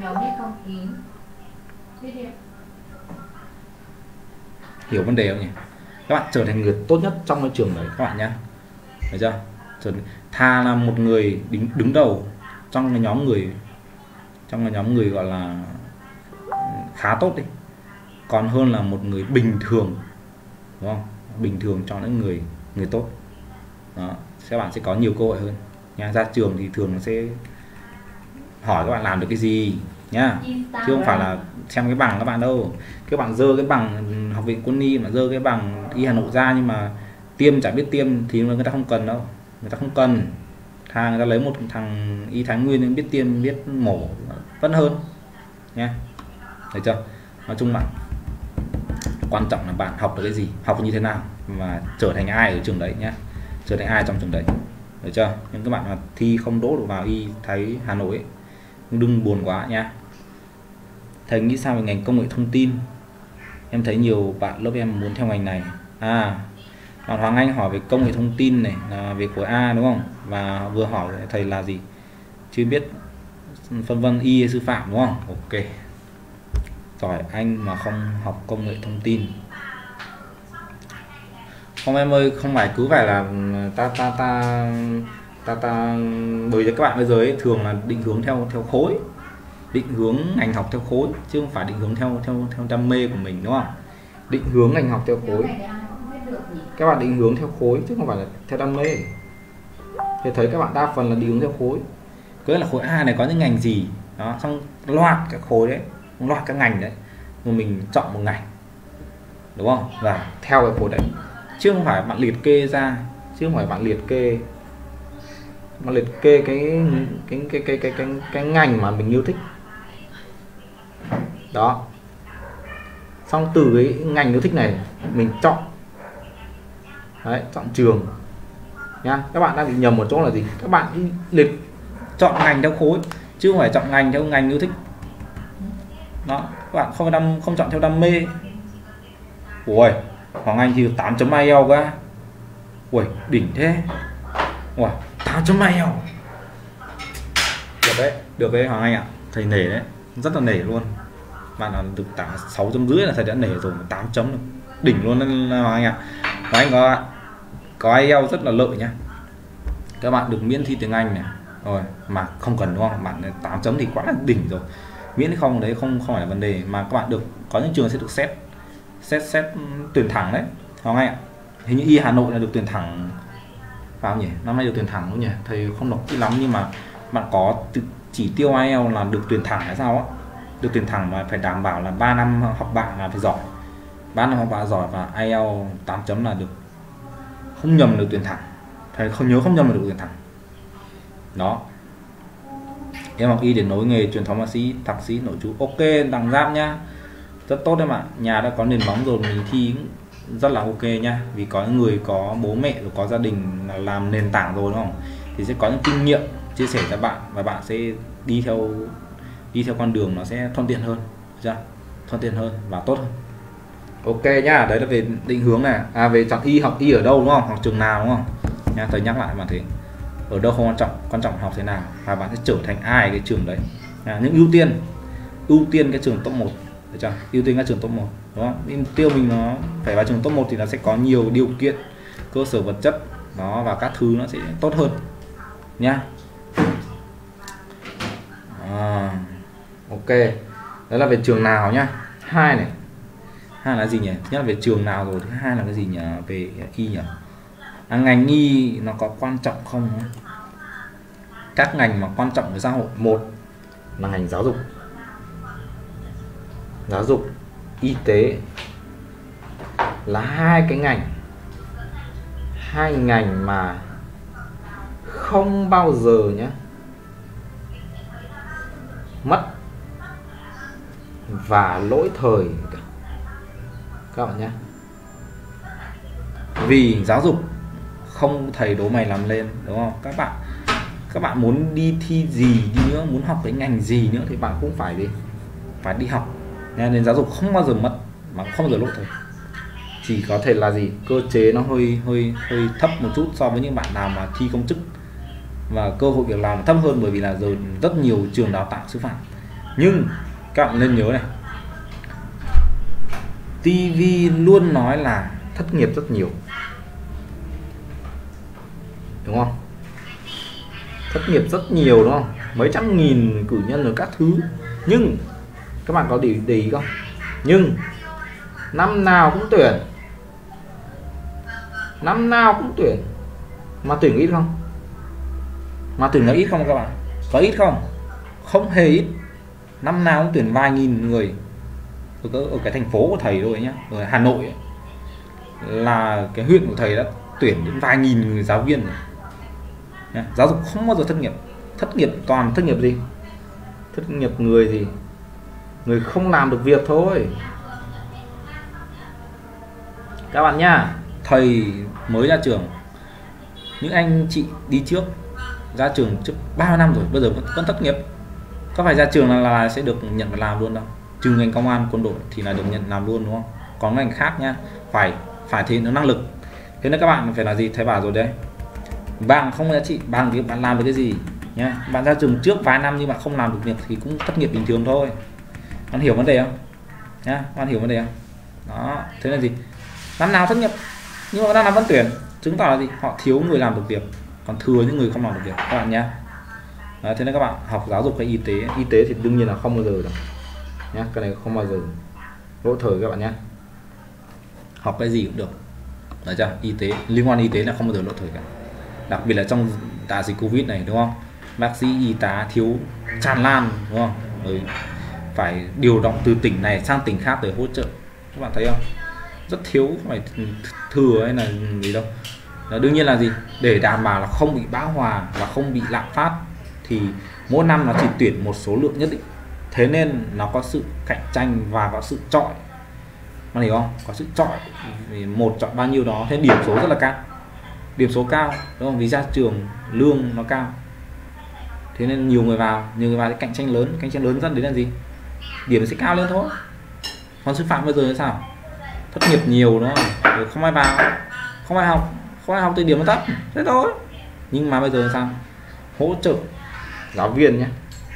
Hiểu vấn đề không nhỉ? Các bạn trở thành người tốt nhất trong cái trường đấy các bạn nhé, thấy chưa? Thà là một người đứng đầu trong cái nhóm người gọi là khá tốt đi, còn hơn là một người bình thường, đúng không? Bình thường cho những người tốt đó, các bạn sẽ có nhiều cơ hội hơn nha. Ra trường thì thường nó sẽ hỏi các bạn làm được cái gì nhá, chứ không phải là xem cái bằng các bạn đâu. Các bạn dơ cái bằng học viện quân y mà dơ cái bằng Y Hà Nội ra nhưng mà tiêm chả biết tiêm thì người ta không cần đâu, người ta không cần. Người ta lấy một thằng Y Thái Nguyên biết tiêm biết mổ vẫn hơn nha, thấy chưa? Nói chung bạn quan trọng là bạn học được cái gì, học như thế nào và trở thành ai ở trường đấy nhé, trở thành ai trong trường đấy, được chưa? Nhưng các bạn mà thi không đỗ được vào Y Thái Hà Nội ấy, đừng buồn quá nha. Thầy nghĩ sao về ngành công nghệ thông tin? Em thấy nhiều bạn lớp em muốn theo ngành này. Bạn Hoàng Anh hỏi về công nghệ thông tin này là về khối A đúng không? Và vừa hỏi thầy là gì? Chưa biết phân vân Y hay sư phạm đúng không? Ok. Giỏi anh mà không học công nghệ thông tin. Không em ơi, không phải cứ phải là bởi vì các bạn bây giờ ấy, thường là định hướng theo khối, định hướng ngành học theo khối chứ không phải định hướng theo đam mê của mình, đúng không? định hướng ngành học theo khối. Các bạn định hướng theo khối chứ không phải là theo đam mê. Thì thấy các bạn đa phần là định hướng theo khối. Cứ là khối A này có những ngành gì đó, xong loạt các khối đấy, loạt các ngành đấy, mà mình chọn một ngành, đúng không? Và theo cái khối đấy, chứ không phải bạn liệt kê ra, chứ không phải bạn liệt kê cái ngành mà mình yêu thích. Đó. Xong từ cái ngành yêu thích này mình chọn. Đấy, chọn trường nha. Các bạn đang bị nhầm một chỗ là gì? Các bạn liệt chọn ngành theo khối chứ không phải chọn ngành theo ngành yêu thích. Đó, các bạn không chọn theo đam mê. Ui, Hoàng Anh thì 8 IELTS cả. Ui, đỉnh thế. Ui, 8 IELTS. Được đấy Hoàng Anh ạ. Thầy nể đấy, rất là nể luôn. Bạn là được 6,5 là thầy đã nể rồi, 8 chấm rồi. Đỉnh luôn Hoàng Anh ạ. Hoàng Anh có IELTS rất là lợi nhá. Các bạn được miễn thi tiếng Anh này. Rồi, mà không cần đúng không? Bạn 8 chấm thì quá là đỉnh rồi. Miễn hay không đấy không phải là vấn đề, mà các bạn được có những trường sẽ được xét tuyển thẳng đấy Hoàng Anh ạ. Hình như Y Hà Nội là được tuyển thẳng phải không nhỉ? Năm nay được tuyển thẳng đúng nhỉ? Thầy không đọc kỹ lắm nhưng mà bạn có chỉ tiêu IELTS là được tuyển thẳng hay sao á? Được tuyển thẳng mà phải đảm bảo là 3 năm học bạ là phải giỏi. 3 năm học bạ giỏi và IELTS 8 chấm là được, không nhầm được tuyển thẳng. Thầy không nhầm là được tuyển thẳng. Đó. Em học Y để nối nghề truyền thống bác sĩ, thạc sĩ, nội trú. Ok, Đặng Giáp nhá. Rất tốt đấy mà. Nhà đã có nền móng rồi, mình thi rất là ok nhá. Vì có những người có bố mẹ rồi có gia đình làm nền tảng rồi đúng không? Thì sẽ có những kinh nghiệm chia sẻ cho bạn và bạn sẽ đi theo con đường nó sẽ thuận tiện hơn, chưa? Thuận tiện hơn và tốt hơn. Ok nhá, đấy là về định hướng này. Về chọn Y, học Y ở đâu đúng không? Học trường nào đúng không? Nha, thầy nhắc lại bạn thế. Ở đâu không quan trọng học thế nào và bạn sẽ trở thành ai cái trường đấy. Những ưu tiên cái trường top 1, được chưa? Ưu tiên các trường top 1, đúng không? Mục tiêu mình nó phải vào trường top 1 thì nó sẽ có nhiều điều kiện, cơ sở vật chất đó và các thứ nó sẽ tốt hơn nhá. Ok, đó là về trường nào nhá. Hai là gì nhỉ? Nhất là về trường nào rồi, thứ hai là cái gì nhỉ? Về Y nhỉ? Ngành Y nó có quan trọng không? Các ngành mà quan trọng với xã hội, một là ngành giáo dục, y tế là hai ngành mà không bao giờ nhé mất và lỗi thời các bạn nhé. Vì giáo dục không thầy đố mày làm lên, đúng không? Các bạn muốn đi thi gì đi nữa, muốn học cái ngành gì nữa thì bạn cũng phải đi học. Nên giáo dục không bao giờ mất mà không bao giờ lỗi thời. Chỉ có thể là gì? Cơ chế nó hơi thấp một chút so với những bạn nào mà thi công chức, và cơ hội việc làm thấp hơn bởi vì là giờ rất nhiều trường đào tạo sư phạm. Nhưng các bạn nên nhớ này, TV luôn nói là thất nghiệp rất nhiều, đúng không? Thất nghiệp rất nhiều đúng không? Mấy trăm nghìn cử nhân rồi các thứ. Nhưng các bạn có để ý không? Nhưng năm nào cũng tuyển, mà tuyển ít không? Mà tuyển nó ít không các bạn? Có ít không? Không hề ít. Năm nào cũng tuyển vài nghìn người ở cái thành phố của thầy thôi nhá. Ở Hà Nội ấy, là cái huyện của thầy đã tuyển đến vài nghìn người giáo viên rồi. Giáo dục không bao giờ thất nghiệp. Thất nghiệp toàn thất nghiệp gì? Thất nghiệp người gì? Người không làm được việc thôi. Các bạn nhá, thầy mới ra trường, những anh chị đi trước ra trường trước 3 năm rồi, bây giờ vẫn thất nghiệp. Có phải ra trường là sẽ được nhận vào làm luôn đâu. Trừ ngành công an, quân đội thì là được nhận làm luôn, đúng không? Còn ngành khác nhá, phải thể hiện năng lực. Thế nên các bạn phải là gì? Thầy bảo rồi đấy, bạn không giá trị bằng việc bạn làm được cái gì nhá. Bạn ra trường trước vài năm nhưng bạn không làm được việc thì cũng thất nghiệp bình thường thôi. Bạn hiểu vấn đề không nhá? Bạn hiểu vấn đề không? Đó, thế là gì? Năm nào thất nghiệp nhưng mà năm nào vẫn tuyển, chứng tỏ là gì? Họ thiếu người làm được việc, còn thừa những người không làm được việc các bạn nhé. Thế nên các bạn học giáo dục hay y tế thì đương nhiên là không bao giờ đâu nhé, cái này không bao giờ lỗi thời các bạn nhé. học cái gì cũng được, được chưa? Y tế, liên quan y tế là không bao giờ lỗi thời cả, đặc biệt là trong đại dịch Covid này, đúng không? Bác sĩ y tá thiếu tràn lan, đúng không? Rồi phải điều động từ tỉnh này sang tỉnh khác để hỗ trợ, các bạn thấy không? Rất thiếu, không phải thừa hay là gì đâu. Đó, đương nhiên là gì, để đảm bảo là không bị bão hòa và không bị lạm phát thì mỗi năm nó chỉ tuyển một số lượng nhất định, thế nên nó có sự cạnh tranh và có sự chọi, bạn hiểu không? Có sự chọi, một chọi bao nhiêu đó, thế điểm số rất là cao, điểm số cao, đúng không? Vì ra trường lương nó cao, thế nên nhiều người vào thì cạnh tranh lớn dẫn đến là gì, điểm sẽ cao lên thôi. Còn sư phạm bây giờ là sao, thất nghiệp nhiều, đúng không? Rồi không ai vào, không ai học thì điểm nó thấp, thế thôi. Nhưng mà bây giờ là sao, hỗ trợ giáo viên nhé,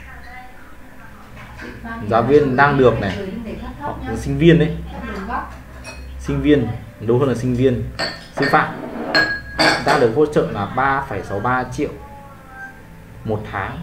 giáo viên đang được này, hoặc là sinh viên đấy, sinh viên đúng hơn là sinh viên sư phạm đang được hỗ trợ là 3,63 triệu một tháng.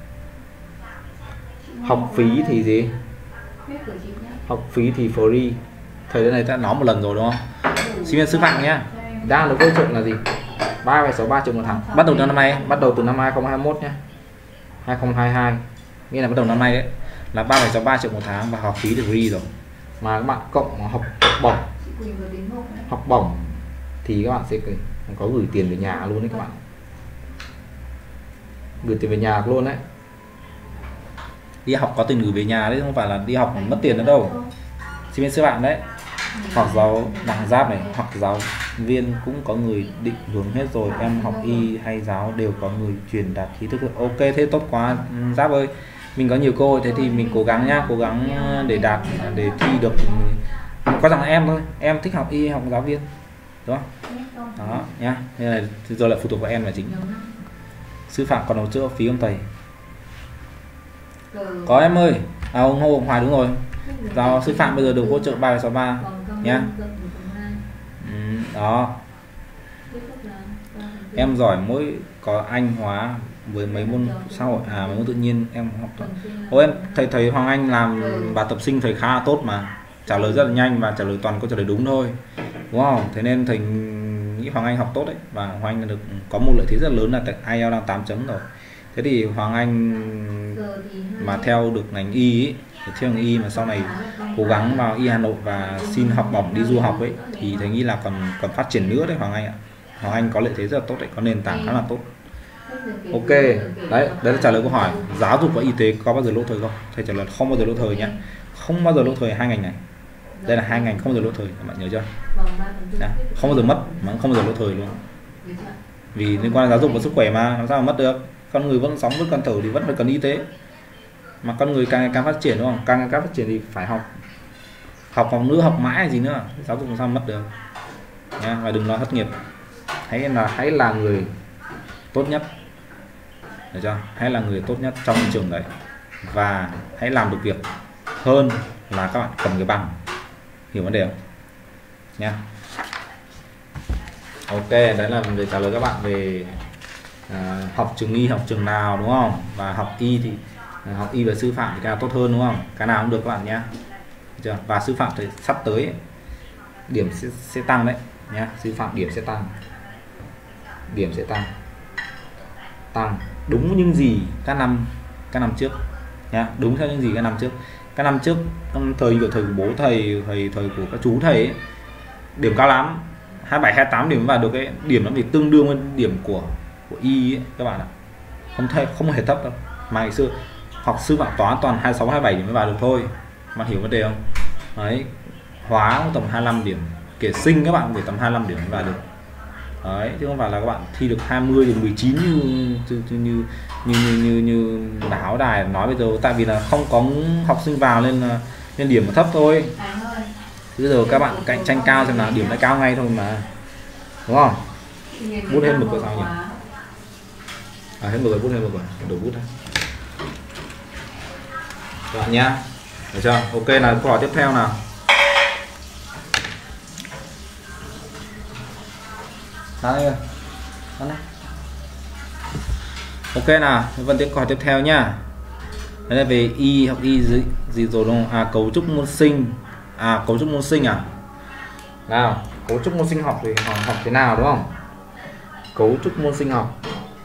Học phí thì gì, học phí thì free, thời gian này ta nói một lần rồi đúng không? Sinh viên sư phạm nhé, đang được hỗ trợ là gì, 3,63 triệu một tháng, bắt đầu từ năm nay, bắt đầu từ năm 2021 nhé, 2022, nghĩa là bắt đầu năm nay đấy, là 3,63 triệu một tháng và học phí được free rồi. Mà các bạn cộng học bổng thì các bạn sẽ có gửi tiền về nhà luôn đấy các bạn, gửi tiền về nhà luôn đấy. Đi học có tiền gửi về nhà đấy, không phải là đi học mất tiền nữa đâu. Sinh viên sư phạm đấy, hoặc giáo đảng giáp này, hoặc giáo viên cũng có người định hướng hết rồi. Em học y hay giáo đều có người truyền đạt trí thức. Ok, thế tốt quá Giáp ơi, mình có nhiều cơ hội, thế thì mình cố gắng nhá, cố gắng để đạt, để thi được. Quan trọng là em thôi, em thích học y, học giáo viên, đúng không? Đó nhá, nên là rồi lại phụ thuộc vào em là chính. Sư phạm còn hỗ trợ phí không thầy? Có em ơi, ông Hồ Hoài đúng rồi. Giáo sư phạm bây giờ được hỗ trợ 3,63 nhá. Đó. Em giỏi mỗi có Anh, hóa với mấy môn xã hội, mấy môn tự nhiên em học. Em thầy Hoàng Anh làm bài tập sinh thầy khá là tốt mà, trả lời rất là nhanh và trả lời toàn câu trả lời đúng thôi, đúng không? Thế nên thầy nghĩ Hoàng Anh học tốt đấy, và Hoàng Anh được có một lợi thế rất lớn là IELTS đang 8 chấm rồi. Thế thì Hoàng Anh mà theo được ngành y ấy, theo ngành y mà sau này cố gắng vào y Hà Nội và xin học bổng đi du học ấy, thì thầy nghĩ là còn phát triển nữa đấy Hoàng Anh ạ. Hoàng Anh có lợi thế rất là tốt đấy, có nền tảng khá là tốt. Ok, đấy là trả lời câu hỏi giáo dục và y tế có bao giờ lỗi thời không? Thầy trả lời không bao giờ lỗi thời nhé, không bao giờ lỗi thời hai ngành này. Đây là hai ngành không bao giờ lỗi thời, các bạn nhớ chưa? Đã, không bao giờ mất mà không bao giờ lỗi thời luôn. Vì liên quan đến giáo dục và sức khỏe mà, làm sao mà mất được? Con người vẫn sống, vẫn còn thở thì vẫn phải cần y tế. Mà con người càng ngày càng phát triển, đúng không? Càng ngày càng phát triển thì phải học nữa, học mãi gì nữa. Giáo dục làm sao mất được nha. Và đừng nói thất nghiệp, hãy là người tốt nhất, được chưa? Hãy là người tốt nhất trong trường đấy, và hãy làm được việc hơn là các bạn cầm cái bằng. Hiểu vấn đề không nha? Ok, đấy là về trả lời các bạn về học trường y, học trường nào, đúng không? Và học y thì học y và sư phạm thì cái nào tốt hơn, đúng không? Cái nào cũng được các bạn nhé. Chưa? Và sư phạm thì sắp tới ấy, điểm sẽ tăng đấy nhé. Sư phạm điểm sẽ tăng, điểm sẽ tăng đúng những gì các năm trước nhá, đúng theo những gì các năm trước. Các năm trước, thời của bố thầy, thời của các chú thầy ấy, điểm cao lắm, 27, 28 điểm vào được, cái điểm nó phải tương đương với điểm của y ấy, các bạn ạ. Không hề thấp đâu. Mà ngày xưa học sư phạm toán toàn 26, 27 điểm mới vào được thôi. Bạn hiểu vấn đề không? Đấy, hóa cũng tầm 25 điểm, kể sinh các bạn phải tầm 25 điểm mới vào được. Đấy, chứ không phải là các bạn thi được 20 đến 19 như báo đài nói bây giờ. Tại vì là không có học sinh vào nên điểm thấp thôi. Bây giờ các bạn cạnh tranh cao xem là điểm lại cao ngay thôi mà, đúng không? Bút hết mực rồi sao nhỉ? Hết mực rồi, bút hết mực rồi, đổ bút đấy các bạn nhá, được chưa? Ok, là câu hỏi tiếp theo nào. Đây. Ok nào, vấn đề câu hỏi tiếp theo nhá. Đây là về y, học y gì rồi đúng không? Cấu trúc môn sinh. Cấu trúc môn sinh Nào, cấu trúc môn sinh học thì học thế nào đúng không? Cấu trúc môn sinh học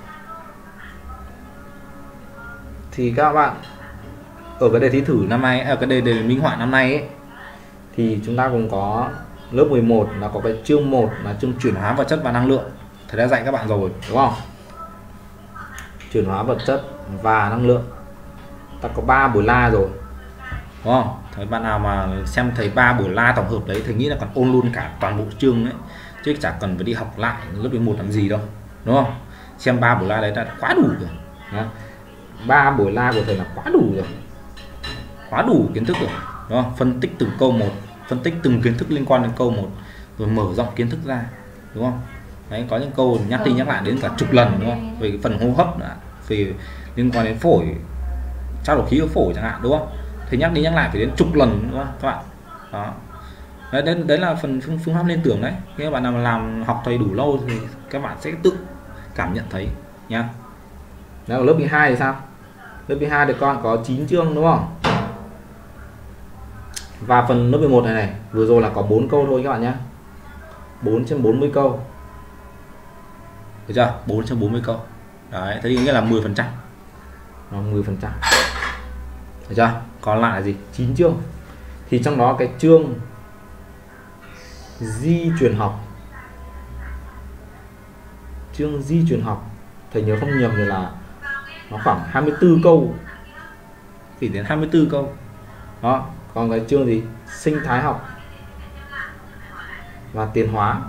thì các bạn ở cái đề thi thử năm nay, ở cái đề minh họa năm nay ấy, thì chúng ta cũng có lớp 11 là có cái chương 1 là chương chuyển hóa vật chất và năng lượng. Thầy đã dạy các bạn rồi đúng không? Chuyển hóa vật chất và năng lượng. Ta có 3 buổi la rồi. Đúng không? Thầy bạn nào mà xem thầy 3 buổi la tổng hợp đấy, thầy nghĩ là còn ôn luôn cả toàn bộ chương đấy. Chứ chả cần phải đi học lại lớp 11 làm gì đâu. Đúng không? Xem 3 buổi la đấy đã quá đủ rồi. Đó. 3 buổi la của thầy là quá đủ rồi. Quá đủ kiến thức rồi. Đúng không? Phân tích từng câu một, phân tích từng kiến thức liên quan đến câu một, rồi mở rộng kiến thức ra. Đúng không? Đấy, có những câu nhắc đi nhắc lại đến cả chục lần đúng không? Về cái phần hô hấp nữa, về liên quan đến phổi, trao đổi khí ở phổi chẳng hạn đúng không? Thì nhắc đi nhắc lại phải đến chục lần đúng không các bạn? Đó. Đấy là phần phương pháp liên tưởng đấy. Khi các bạn nào làm học thầy đủ lâu thì các bạn sẽ tự cảm nhận thấy nhá. Ở lớp 12 thì sao? Lớp 12 thì con có 9 chương đúng không? Và phần lớp 11 này vừa rồi là có 4 câu thôi các bạn nhé. 4 trên 40 câu. Được chưa? 4 trên 40 câu. Đấy, thế thì nghĩa là 10%. Nó 10%. Được chưa? Còn lại là gì? 9 chương. Thì trong đó cái chương di truyền học. Chương di truyền học, thầy nhớ không nhầm thì là nó khoảng 24 câu. Chỉ đến 24 câu. Đó, còn cái chương gì? Sinh thái học và tiến hóa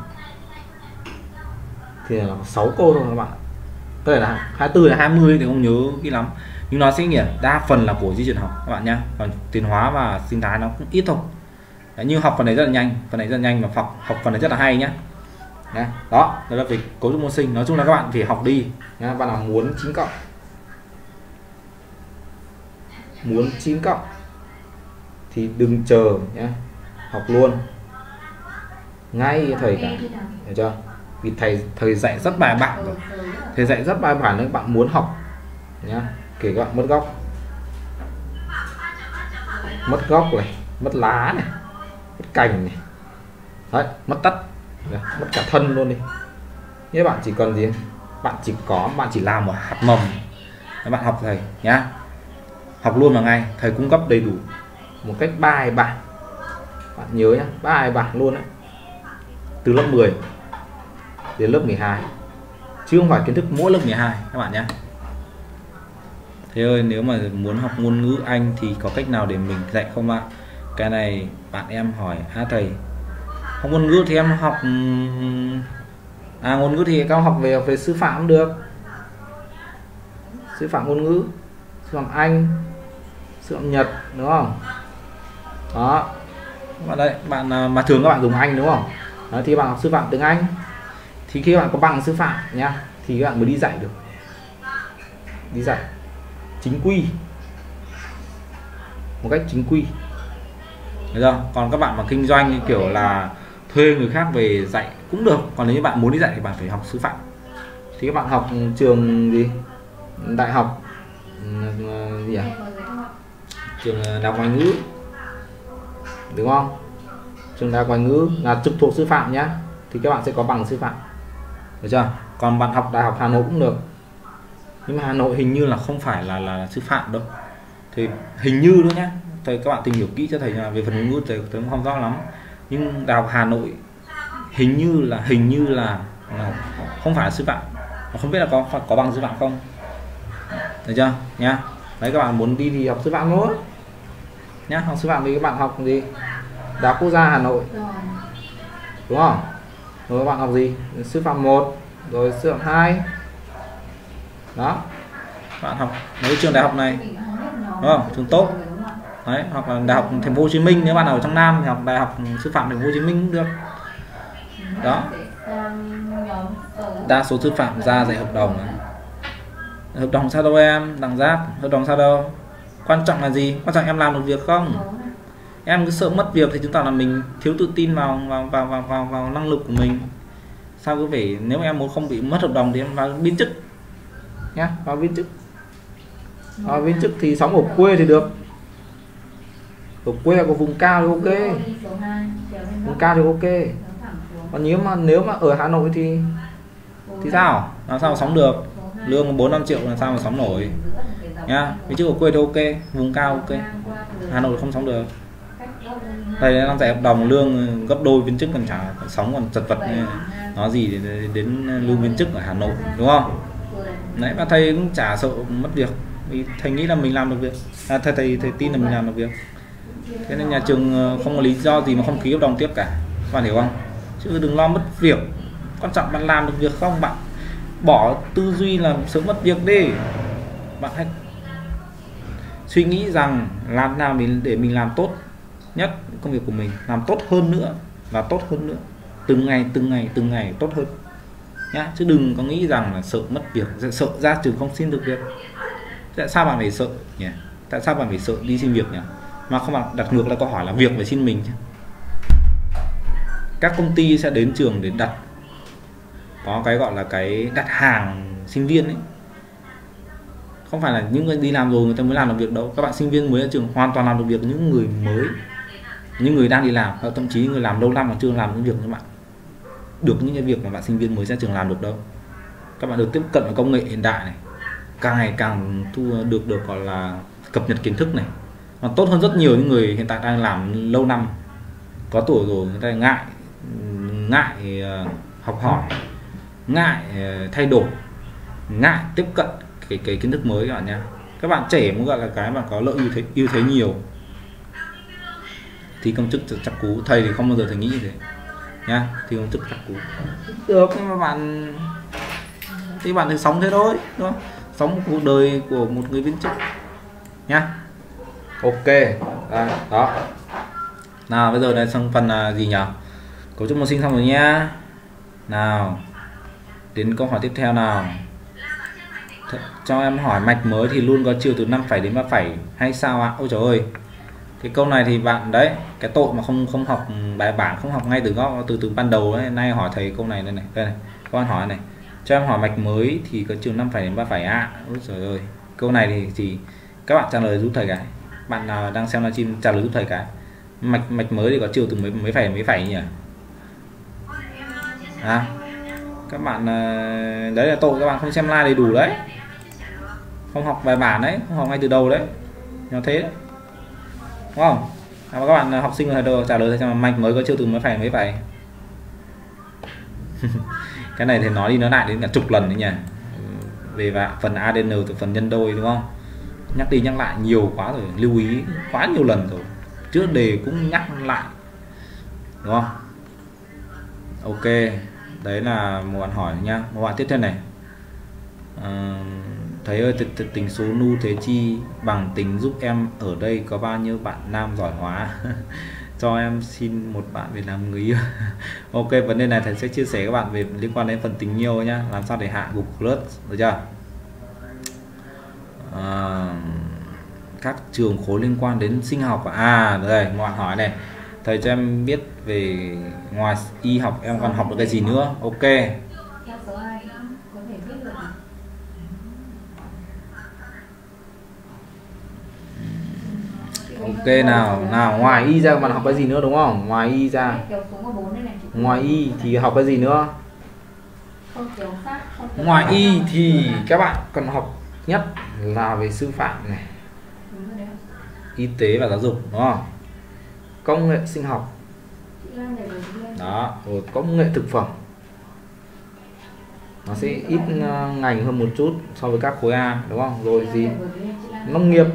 thì là 6 câu thôi các bạn. Có thể là 24 là 20 thì không nhớ kỹ lắm, nhưng nó sẽ nghĩa đa phần là của di truyền học các bạn nhé. Còn tiến hóa và sinh thái nó cũng ít thôi. Đấy, như học phần này rất là nhanh, phần này rất là nhanh, và học phần này rất là hay nhé. Đấy, đó là về cấu trúc môn sinh. Nói chung là các bạn phải học đi nhé. Bạn nào muốn 9 cộng, muốn 9 cộng thì đừng chờ nhé, học luôn ngay thầy cả, hiểu chưa? Vì thầy dạy rất bài bản rồi, thầy dạy rất bài bản nên bạn muốn học nhá. Kể các bạn mất góc này, mất lá này, mất cành này, đấy, mất tất, mất cả thân luôn đi. Như bạn chỉ cần gì, bạn chỉ làm một hạt mầm, bạn học thầy nhá, học luôn vào ngay. Thầy cung cấp đầy đủ một cách bài bản, bạn nhớ nhá, bài bản luôn đấy, từ lớp 10 đến lớp 12, chứ không phải kiến thức mỗi lớp 12 các bạn nhé. Thế ơi, nếu mà muốn học ngôn ngữ Anh thì có cách nào để mình dạy không ạ? Cái này bạn em hỏi. Thầy, học ngôn ngữ thì em học ngôn ngữ thì các học về sư phạm cũng được, sư phạm ngôn ngữ, sư phạm Anh, sư phạm Nhật đúng không? Đó bạn đây, bạn mà thường các bạn dùng Anh đúng không? Đó, thì bạn học sư phạm tiếng Anh thì khi bạn có bằng sư phạm nhá thì các bạn mới đi dạy được, đi dạy chính quy, một cách chính quy, được không? Còn các bạn mà kinh doanh như kiểu là thuê người khác về dạy cũng được. Còn nếu như bạn muốn đi dạy thì bạn phải học sư phạm. Thì các bạn học trường gì, đại học gì à? Trường đại học ngoại ngữ đúng không? Trường đại học ngoại ngữ là trực thuộc sư phạm nhá, thì các bạn sẽ có bằng sư phạm, được chưa? Còn bạn học đại học Hà Nội cũng được, nhưng mà Hà Nội hình như là không phải là sư phạm đâu, thì hình như đó nhá. Thầy các bạn tìm hiểu kỹ cho thầy về phần ngôn ngữ, thầy cũng không rõ lắm, nhưng đại học Hà Nội hình như là không phải là sư phạm, không biết là có bằng sư phạm không, được chưa nhá. Đấy, các bạn muốn đi thì học sư phạm nữa nhá. Học sư phạm thì các bạn học gì, Đại học Quốc gia Hà Nội đúng không? Rồi các bạn học gì, sư phạm 1 rồi sư phạm 2 đó. Bạn học mấy trường đại học này đúng không? Trường tốt đấy, hoặc là Đại học Thành phố Hồ Chí Minh, nếu bạn ở trong Nam thì học Đại học Sư phạm Thành phố Hồ Chí Minh cũng được đó. Đa số sư phạm ra dạy hợp đồng. Hợp đồng sao đâu em, đằng Giáp, hợp đồng sao đâu. Quan trọng là gì? Quan trọng em làm được việc không? Em cứ sợ mất việc thì chúng ta là mình thiếu tự tin vào năng lực của mình. Sao cứ phải, nếu em muốn không bị mất hợp đồng thì em vào viên chức nhá, vào viên chức. Viên chức thì sống ở quê thì được ở quê có vùng cao thì ok, vùng cao thì ok. Còn nếu mà ở Hà Nội thì sao, làm sao mà sống được, lương 4-5 triệu làm sao mà sống nổi nhá. Ví dụ ở quê thì ok, vùng cao ok, Hà Nội không sống được. Thầy đang dạy hợp đồng lương gấp đôi viên chức còn chả sống, còn chật vật nói gì đến lương viên chức ở Hà Nội, đúng không? Đấy, và thầy cũng chả sợ mất việc vì thầy nghĩ là mình làm được việc, thầy tin là mình làm được việc. Thế nên nhà trường không có lý do gì mà không ký hợp đồng tiếp cả, các bạn hiểu không? Chứ đừng lo mất việc, quan trọng bạn làm được việc không. Bạn bỏ tư duy là sợ mất việc đi, bạn hãy suy nghĩ rằng làm nào để mình làm tốt nhất công việc của mình, làm tốt hơn nữa và tốt hơn nữa, từng ngày tốt hơn nhá. Chứ đừng có nghĩ rằng là sợ mất việc, sợ ra trường không xin được việc. Tại sao bạn phải sợ nhỉ? Tại sao bạn phải sợ đi xin việc nhỉ? Mà không, bạn đặt ngược lại câu hỏi là việc phải xin mình chứ. Các công ty sẽ đến trường để đặt, có cái gọi là cái đặt hàng sinh viên ấy. Không phải là những người đi làm rồi người ta mới làm được việc đâu. Các bạn sinh viên mới ra trường hoàn toàn làm được việc, những người mới, những người đang đi làm, thậm chí người làm lâu năm mà chưa làm những việc như bạn được những cái việc mà bạn sinh viên mới ra trường làm được đâu. Các bạn được tiếp cận với công nghệ hiện đại này, càng ngày càng được gọi là cập nhật kiến thức này, nó tốt hơn rất nhiều những người hiện tại đang làm lâu năm, có tuổi rồi. Người ta ngại học hỏi, ngại thay đổi, ngại tiếp cận cái kiến thức mới các bạn nha. Các bạn trẻ muốn gọi là cái mà có lợi ưu thế nhiều thì công chức chắc cú. Thầy thì không bao giờ thầy nghĩ như thế nha, thì công chức chắc cú được, nhưng mà bạn thì bạn thì sống thế thôi, đúng không? Sống cuộc đời của một người viên chức nhá. Ok, đó. Nào bây giờ đây sang phần gì nhỉ? Cấu trúc môn sinh xong rồi nhá. Nào đến câu hỏi tiếp theo nào. Cho em hỏi mạch mới thì luôn có chiều từ 5 phẩy đến 3 phẩy hay sao ạ? Ôi trời ơi, cái câu này thì bạn đấy, cái tội mà không học bài bản, không học ngay từ ban đầu ấy. Nay hỏi thầy câu này đây này, con hỏi này, cho em hỏi mạch mới thì có chiều 5 phẩy đến 3 phẩy ạ. Ôi trời ơi, câu này thì các bạn trả lời giúp thầy cái. Bạn nào đang xem livestream trả lời giúp thầy cái. Mạch mới thì có chiều từ mấy phẩy nhỉ? Các bạn đấy là tội các bạn không xem live đầy đủ đấy, không học bài bản đấy, không học ngay từ đầu đấy, nó thế đấy, đúng không? Các bạn học sinh ở đầu trả lời xem mạch mới có chiều từ mấy phẩy. Cái này thì nói đi nói lại đến cả chục lần đấy nhỉ, về phần ADN từ phần nhân đôi, đúng không? Nhắc đi nhắc lại nhiều quá rồi, lưu ý quá nhiều lần rồi, trước đề cũng nhắc lại, đúng không? Ok, đấy là một bạn hỏi nha. Một bạn tiếp theo này, thầy ơi, tính số nu thế chi bằng tính giúp em ở đây có bao nhiêu bạn nam giỏi hóa? Cho em xin một bạn về làm người yêu. Ok, vấn đề này thầy sẽ chia sẻ các bạn về liên quan đến phần tình yêu nhá, làm sao để hạ gục crush, được chưa? Các trường khối liên quan đến sinh học đây, một bạn hỏi này, thầy cho em biết về ngoài y học em còn học được cái gì nữa? Ok. Ok, nào ngoài y ra bạn học cái gì nữa, đúng không? Ngoài y ra, ngoài y thì học cái gì nữa? Ngoài y thì các bạn cần học nhất là về sư phạm này, y tế và giáo dục, đúng không? Công nghệ sinh học đó, rồi công nghệ thực phẩm, nó sẽ ít ngành hơn một chút so với các khối A, đúng không? Rồi gì, nông nghiệp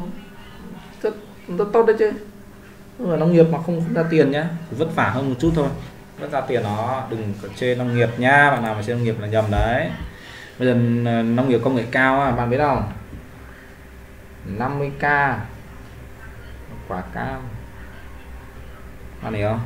rất tốt đấy chứ. Ở nông nghiệp mà không ra tiền nhá, vất vả hơn một chút thôi, vất ra tiền nó đừng có chê nông nghiệp nha. Bạn nào mà chê nông nghiệp là nhầm đấy. Bây giờ nông nghiệp công nghệ cao bạn biết không? 50k quả cam, bạn hiểu không?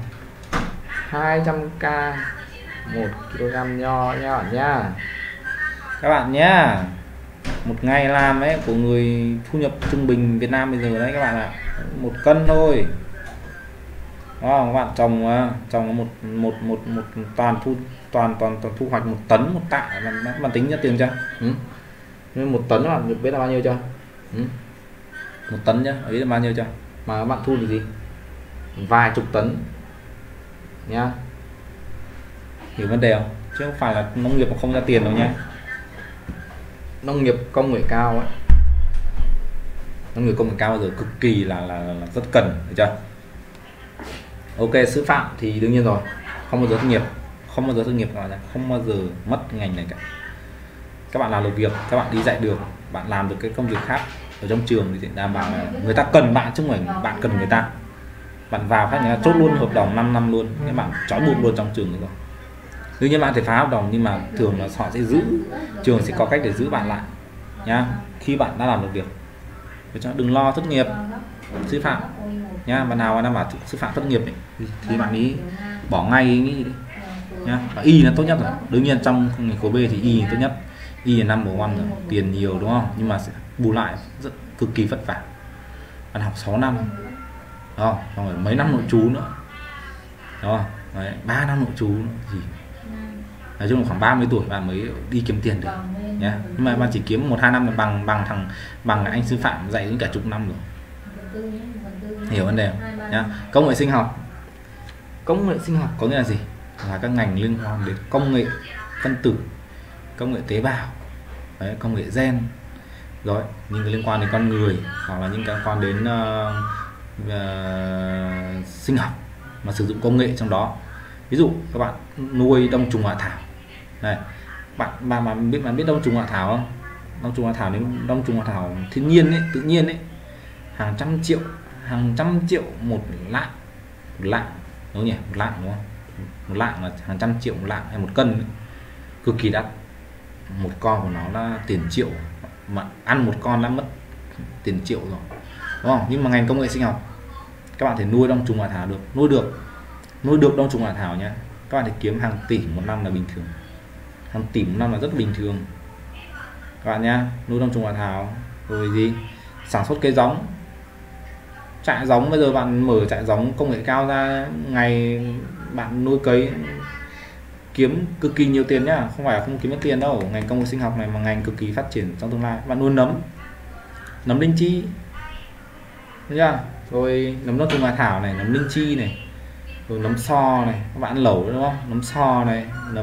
200k 1 kg nho nha các bạn nhá. Một ngày làm ấy của người thu nhập trung bình Việt Nam bây giờ đấy các bạn ạ, 1 cân thôi. Đó, các bạn trồng một toàn thu hoạch 1 tấn 1 tạ, bạn tính ra tiền chưa? Nên 1 tấn bạn biết là bao nhiêu chưa? 1 tấn nhá, biết là bao nhiêu chưa? mà các bạn thu được gì vài chục tấn nhá, hiểu vấn đề không? Chứ không phải là nông nghiệp mà không ra tiền đâu nhá. Nông nghiệp công nghệ cao ấy, nông nghiệp công nghệ cao bây giờ cực kỳ là rất cần, được chưa? Ok, sư phạm thì đương nhiên rồi, không bao giờ thất nghiệp, không bao giờ thất nghiệp, các bạn, không bao giờ mất ngành này cả. Các bạn làm được việc, các bạn đi dạy được, bạn làm được cái công việc khác ở trong trường thì đảm bảo là người ta cần bạn chứ không phải bạn cần người ta. Bạn vào phát người ta chốt luôn hợp đồng 5 năm luôn, các bạn trói buộc luôn trong trường rồi. Đương nhiên bạn thể phá hợp đồng, nhưng mà thường là họ sẽ giữ, trường sẽ có cách để giữ bạn lại nhá, khi bạn đã làm được việc. Đừng lo thất nghiệp sư phạm nhá. Bạn nào đang bảo sư phạm thất nghiệp ấy, thì bạn ý bỏ ngay ý nghĩ đi nhá. Và y là tốt nhất rồi, đương nhiên trong ngành khối B thì y tốt nhất, y là number one rồi, tiền nhiều đúng không, nhưng mà sẽ bù lại rất cực kỳ vất vả. Bạn học 6 năm đó, rồi mấy năm nội trú nữa đó, 3 năm nội trú nữa gì. Nói chung là khoảng 30 tuổi bạn mới đi kiếm tiền được nhá. Nhưng mà bạn chỉ kiếm 1-2 năm là bằng anh sư phạm dạy đến cả chục năm rồi. Hiểu vấn đề không? Nhá. Công nghệ sinh học. Công nghệ sinh học có nghĩa là gì? Là các ngành liên quan đến công nghệ phân tử, công nghệ tế bào, đấy, công nghệ gen, rồi những cái liên quan đến con người, hoặc là những cái liên quan đến sinh học mà sử dụng công nghệ trong đó. Ví dụ các bạn nuôi đông trùng hạ thảo này, bạn biết đông trùng hạ thảo không? Đông trùng hạ thảo, nếu đông trùng hạ thảo thiên nhiên ấy, tự nhiên ấy, hàng trăm triệu một lạng đúng không nhỉ? Một lạng đúng không? Một lạng là hàng trăm triệu một lạng, hay một cân ấy. Cực kỳ đắt. Một con của nó là tiền triệu, mà ăn một con đã mất tiền triệu rồi, đúng không? Nhưng mà ngành công nghệ sinh học các bạn thể nuôi đông trùng hạ thảo được, nuôi được đông trùng hạ thảo nhé, các bạn thể kiếm hàng tỷ một năm là bình thường, hàng tỷ một năm là rất bình thường các bạn nhá. Nuôi đông trùng hạ thảo, rồi gì, sản xuất cây giống, trại giống. Bây giờ bạn mở trại giống công nghệ cao ra, ngày bạn nuôi cấy kiếm cực kỳ nhiều tiền nhá, không phải là không kiếm được tiền đâu. Ngành công nghệ sinh học này mà ngành cực kỳ phát triển trong tương lai. Bạn nuôi nấm linh chi, thấy chưa? Rồi nấm đông trùng hạ thảo này, nấm linh chi này, rồi nấm so này, các bạn ăn lẩu đúng không? Nấm so này,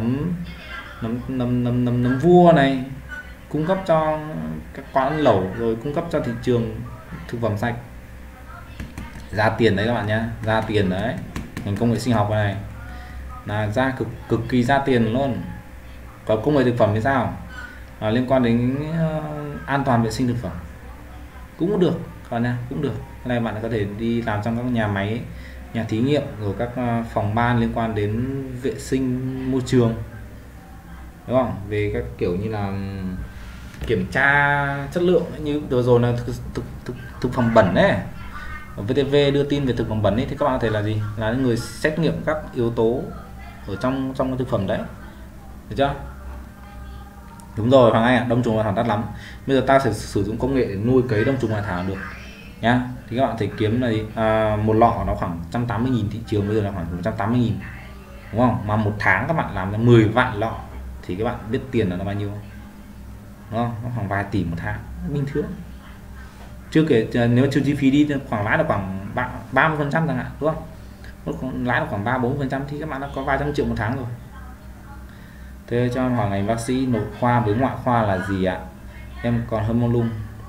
nấm vua này, cung cấp cho các quán ăn lẩu, rồi cung cấp cho thị trường thực phẩm sạch, ra tiền đấy các bạn nhá, ra tiền đấy. Ngành công nghệ sinh học này là ra cực kỳ ra tiền luôn. Còn công nghệ thực phẩm thì sao? Liên quan đến an toàn vệ sinh thực phẩm cũng được, còn nha, cũng được. Cái này bạn có thể đi làm trong các nhà máy, nhà thí nghiệm, rồi các phòng ban liên quan đến vệ sinh môi trường, đúng không? Về các kiểu như là kiểm tra chất lượng, như vừa rồi là thực phẩm bẩn đấy, VTV đưa tin về thực phẩm bẩn ấy, thì các bạn có thể là gì, là những người xét nghiệm các yếu tố ở trong cái thực phẩm đấy, được chưa? Đúng rồi Hoàng Anh ạ, đông trùng hạ thảo đắt lắm. Bây giờ ta sẽ sử dụng công nghệ để nuôi cấy đông trùng hạ thảo được nhá. Thì các bạn thể kiếm là gì? Một lọ nó khoảng 180.000, thị trường bây giờ là khoảng 180.000, đúng không? Mà một tháng các bạn làm ra 10 vạn lọ thì các bạn biết tiền là nó bao nhiêu không? Đúng không? Nó khoảng vài tỷ một tháng, bình thường. Chưa kể nếu trừ chi phí đi, khoảng lãi là khoảng 30% chẳng hạn, đúng không? Lãi là khoảng 3-4% thì các bạn đã có vài trăm triệu một tháng rồi. Thế cho hỏi ngành bác sĩ nội khoa với ngoại khoa là gì ạ? Em còn hơn mông lung.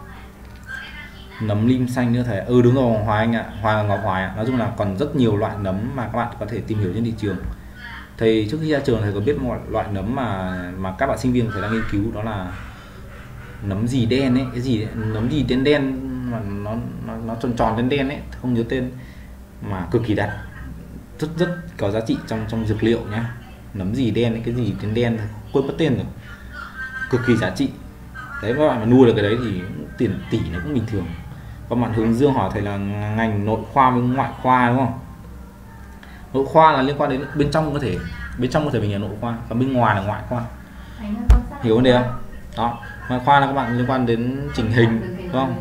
Nấm lim xanh nữa thầy. Đúng rồi Hoài Anh ạ, Ngọc Hoài ạ. Nói chung là còn rất nhiều loại nấm mà các bạn có thể tìm hiểu trên thị trường. Thầy trước khi ra trường thầy có biết một loại nấm mà các bạn sinh viên thầy đang nghiên cứu, đó là nấm gì đen ấy, cái gì ấy, nấm gì đen mà nó tròn đen ấy, không nhớ tên, mà cực kỳ đắt, rất có giá trị trong dược liệu nhá. Nấm gì đen ấy, cái gì đen quên mất tên rồi, cực kỳ giá trị đấy. Các bạn mà nuôi được cái đấy thì tiền tỷ nó cũng bình thường. Các bạn Hướng Dương hỏi thầy là ngành nội khoa với ngoại khoa đúng không? Nội khoa là liên quan đến bên trong cơ thể, mình là nội khoa, và bên ngoài là ngoại khoa, hiểu vấn đề không? Đó, ngoại khoa là các bạn liên quan đến chỉnh hình, đúng không?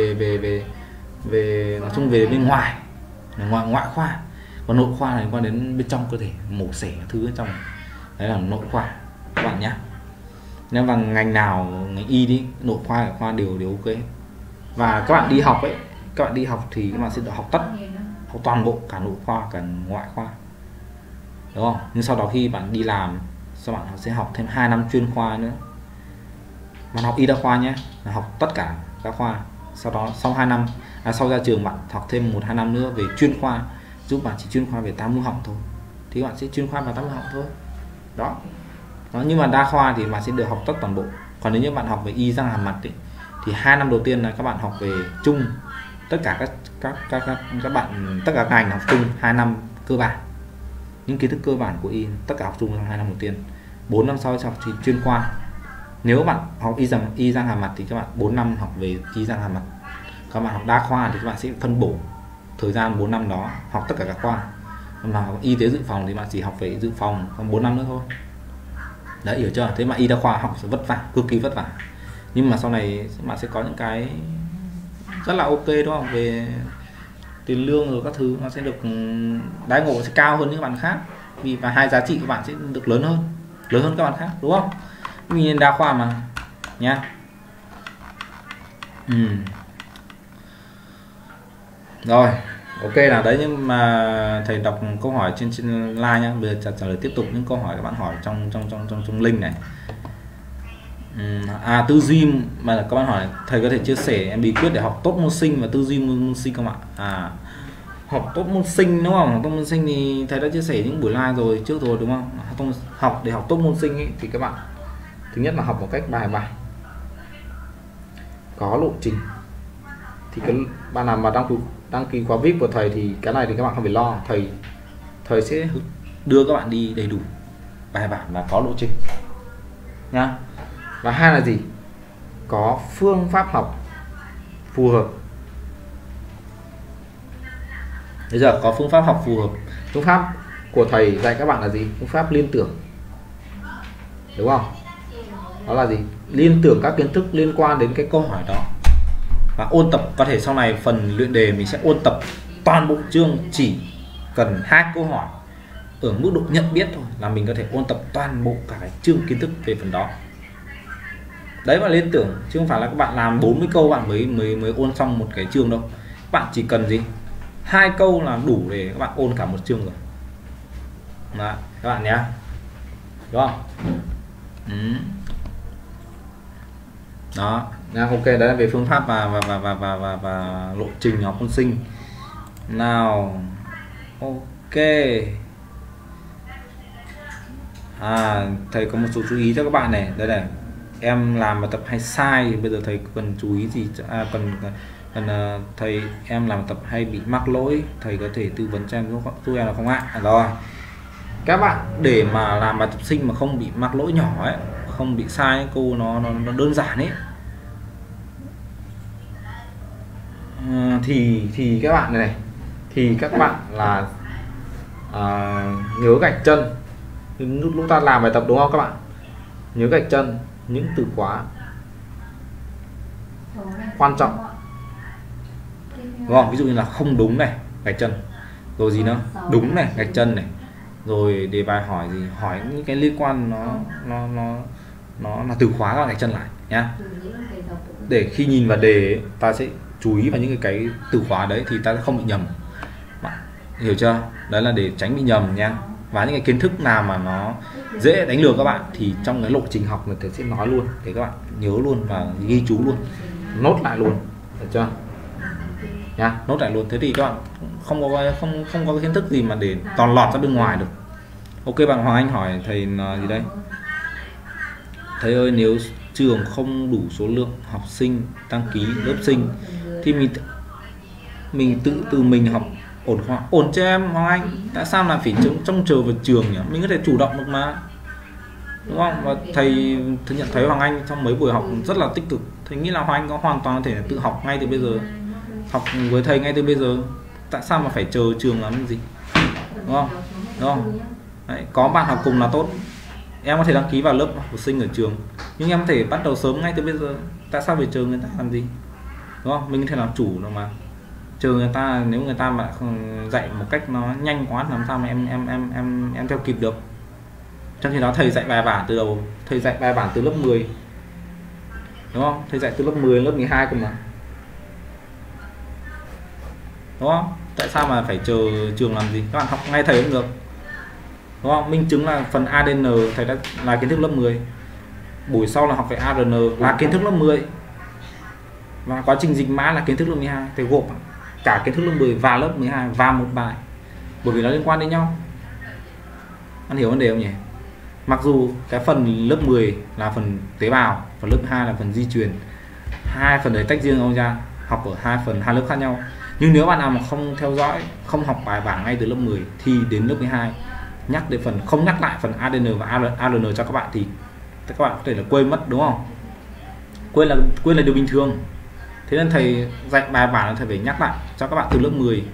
Về nói chung về bên ngoài là ngoại khoa. Còn nội khoa là liên quan đến bên trong cơ thể, mổ xẻ thứ bên trong, đấy là nội khoa các bạn nhé. Nếu bằng ngành nào, ngành y đi, nội khoa, ngoại khoa đều ok. Và các bạn đi học ấy, các bạn đi học thì các bạn sẽ được học tất, học toàn bộ cả nội khoa cả ngoại khoa, đúng không? Nhưng sau đó khi bạn đi làm, các bạn sẽ học thêm 2 năm chuyên khoa nữa. Bạn học y đa khoa nhé, là học tất cả các khoa. Sau đó sau 2 năm, sau ra trường bạn học thêm 1-2 năm nữa về chuyên khoa, giúp bạn chỉ chuyên khoa về 8 môn học thôi, thì bạn sẽ chuyên khoa vào 8 môn học thôi. Đó. Nhưng mà đa khoa thì bạn sẽ được học tất toàn bộ. Còn nếu như bạn học về y răng hàm mặt thì 2 năm đầu tiên là các bạn học về chung, tất cả các bạn tất cả ngành học chung 2 năm cơ bản, những kiến thức cơ bản của y tất cả học chung trong 2 năm đầu tiên. 4 năm sau sẽ học chuyên khoa. Nếu bạn học y răng hàm mặt thì các bạn 4 năm học về y răng hàm mặt. Các bạn học đa khoa thì các bạn sẽ phân bổ thời gian 4 năm đó học tất cả các khoa. Mà học y tế dự phòng thì bạn chỉ học về dự phòng còn 4 năm nữa thôi. Đấy, hiểu chưa? Thế mà y đa khoa học sẽ vất vả, cực kỳ vất vả. Nhưng mà sau này bạn sẽ có những cái rất là ok, đúng không? Về tiền lương rồi các thứ nó sẽ được đãi ngộ sẽ cao hơn những bạn khác. Và hai giá trị của bạn sẽ được lớn hơn các bạn khác, đúng không? Nhìn đa khoa mà nhá. Rồi, ok là đấy, nhưng mà thầy đọc câu hỏi trên like nhá. Bây giờ trả lời tiếp tục những câu hỏi các bạn hỏi trong link này. Tư duy mà các bạn hỏi, thầy có thể chia sẻ em bí quyết để học tốt môn sinh và tư duy môn sinh không ạ? Học tốt môn sinh đúng không? Học tốt môn sinh thì thầy đã chia sẻ những buổi live rồi trước rồi, đúng không? Để học tốt môn sinh ấy, thì các bạn thứ nhất là học một cách bài bản, có lộ trình. Thì cái bạn nào mà đăng ký khóa VIP của thầy thì cái này thì các bạn không phải lo, thầy sẽ đưa các bạn đi đầy đủ, bài bản và có lộ trình nhá. Và hai là gì? Có phương pháp học phù hợp. Bây giờ có phương pháp học phù hợp. Phương pháp của thầy dạy các bạn là gì? Phương pháp liên tưởng, đúng không? Đó là gì? Liên tưởng các kiến thức liên quan đến cái câu hỏi đó và ôn tập. Có thể sau này phần luyện đề mình sẽ ôn tập toàn bộ chương, chỉ cần 2 câu hỏi ở mức độ nhận biết thôi là mình có thể ôn tập toàn bộ cả cái chương kiến thức về phần đó. Đấy mà liên tưởng, chứ không phải là các bạn làm 40 câu bạn mới ôn xong một cái chương đâu. Các bạn chỉ cần gì? 2 câu là đủ để các bạn ôn cả một chương rồi. Đó, các bạn nhé, đúng không? Đó, ok, đấy là về phương pháp và lộ trình học môn sinh. Nào, ok. Thầy có một số chú ý cho các bạn này. Đây này, em làm bài tập hay sai thì bây giờ thầy cần chú ý gì? Thầy em làm bài tập hay bị mắc lỗi, thầy có thể tư vấn cho em giúp em là không ạ? Rồi, các bạn để mà làm bài tập sinh mà không bị mắc lỗi nhỏ ấy, không bị sai ấy, câu nó đơn giản ấy, thì các bạn này, thì các bạn là nhớ gạch chân lúc ta làm bài tập, đúng không các bạn? Nhớ gạch chân những từ khóa quan trọng, đúng không? Ví dụ như là không đúng này, gạch chân, rồi gì nữa, đúng này, gạch chân này, rồi đề bài hỏi gì, hỏi những cái liên quan nó là từ khóa các gạch chân lại nhá. Để khi nhìn vào đề ấy, ta sẽ chú ý vào những cái từ khóa đấy thì ta sẽ không bị nhầm. Bạn hiểu chưa? Đấy là để tránh bị nhầm nha. Và những cái kiến thức nào mà nó dễ đánh lừa các bạn thì trong cái lộ trình học người thầy sẽ nói luôn để các bạn nhớ luôn và ghi chú luôn, nốt lại luôn, được chưa? Nha, nốt lại luôn. Thế thì các bạn không có cái kiến thức gì mà để toàn lọt ra bên ngoài được. Ok, bạn Hoàng Anh hỏi thầy là gì đây? Thầy ơi, nếu trường không đủ số lượng học sinh đăng ký lớp sinh thì mình tự mình học ổn cho em Hoàng Anh. Tại sao là phải trông chờ vào trường nhỉ? Mình có thể chủ động được mà, đúng không? Và thầy nhận thấy Hoàng Anh trong mấy buổi học rất là tích cực. Thầy nghĩ là Hoàng Anh có hoàn toàn có thể tự học ngay từ bây giờ, học với thầy ngay từ bây giờ. Tại sao mà phải chờ trường làm cái gì, đúng không? Đúng không? Đấy, có bạn học cùng là tốt. Em có thể đăng ký vào lớp học sinh ở trường, nhưng em có thể bắt đầu sớm ngay từ bây giờ. Tại sao phải chờ người ta làm gì, đúng không? Mình có thể làm chủ được mà. Chờ người ta, nếu người ta mà dạy một cách nó nhanh quá làm sao mà em theo kịp được. Trong khi đó thầy dạy bài bản từ đầu, thầy dạy bài bản từ lớp 10, đúng không? Thầy dạy từ lớp 10 lớp 12 cơ mà. đúng không? Tại sao mà phải chờ trường làm gì, các bạn học ngay thầy cũng được, đúng không? Minh chứng là phần ADN thầy đã là kiến thức lớp 10, buổi sau là học về ARN là kiến thức lớp 10, và quá trình dịch mã là kiến thức lớp 12. Thầy gộp cả kiến thức lớp 10 và lớp 12 vào một bài, bởi vì nó liên quan đến nhau. Anh hiểu vấn đề không nhỉ? Mặc dù cái phần lớp 10 là phần tế bào, phần lớp 2 là phần di truyền, hai phần đấy tách riêng nhau ra, học ở hai lớp khác nhau. Nhưng nếu bạn nào mà không theo dõi, không học bài bản ngay từ lớp 10 thì đến lớp 12 nhắc đến phần, không nhắc lại phần ADN và ARN cho các bạn thì các bạn có thể là quên mất, đúng không? Quên là điều bình thường. Thế nên thầy dạy bài bản là thầy phải nhắc lại cho các bạn từ lớp 10.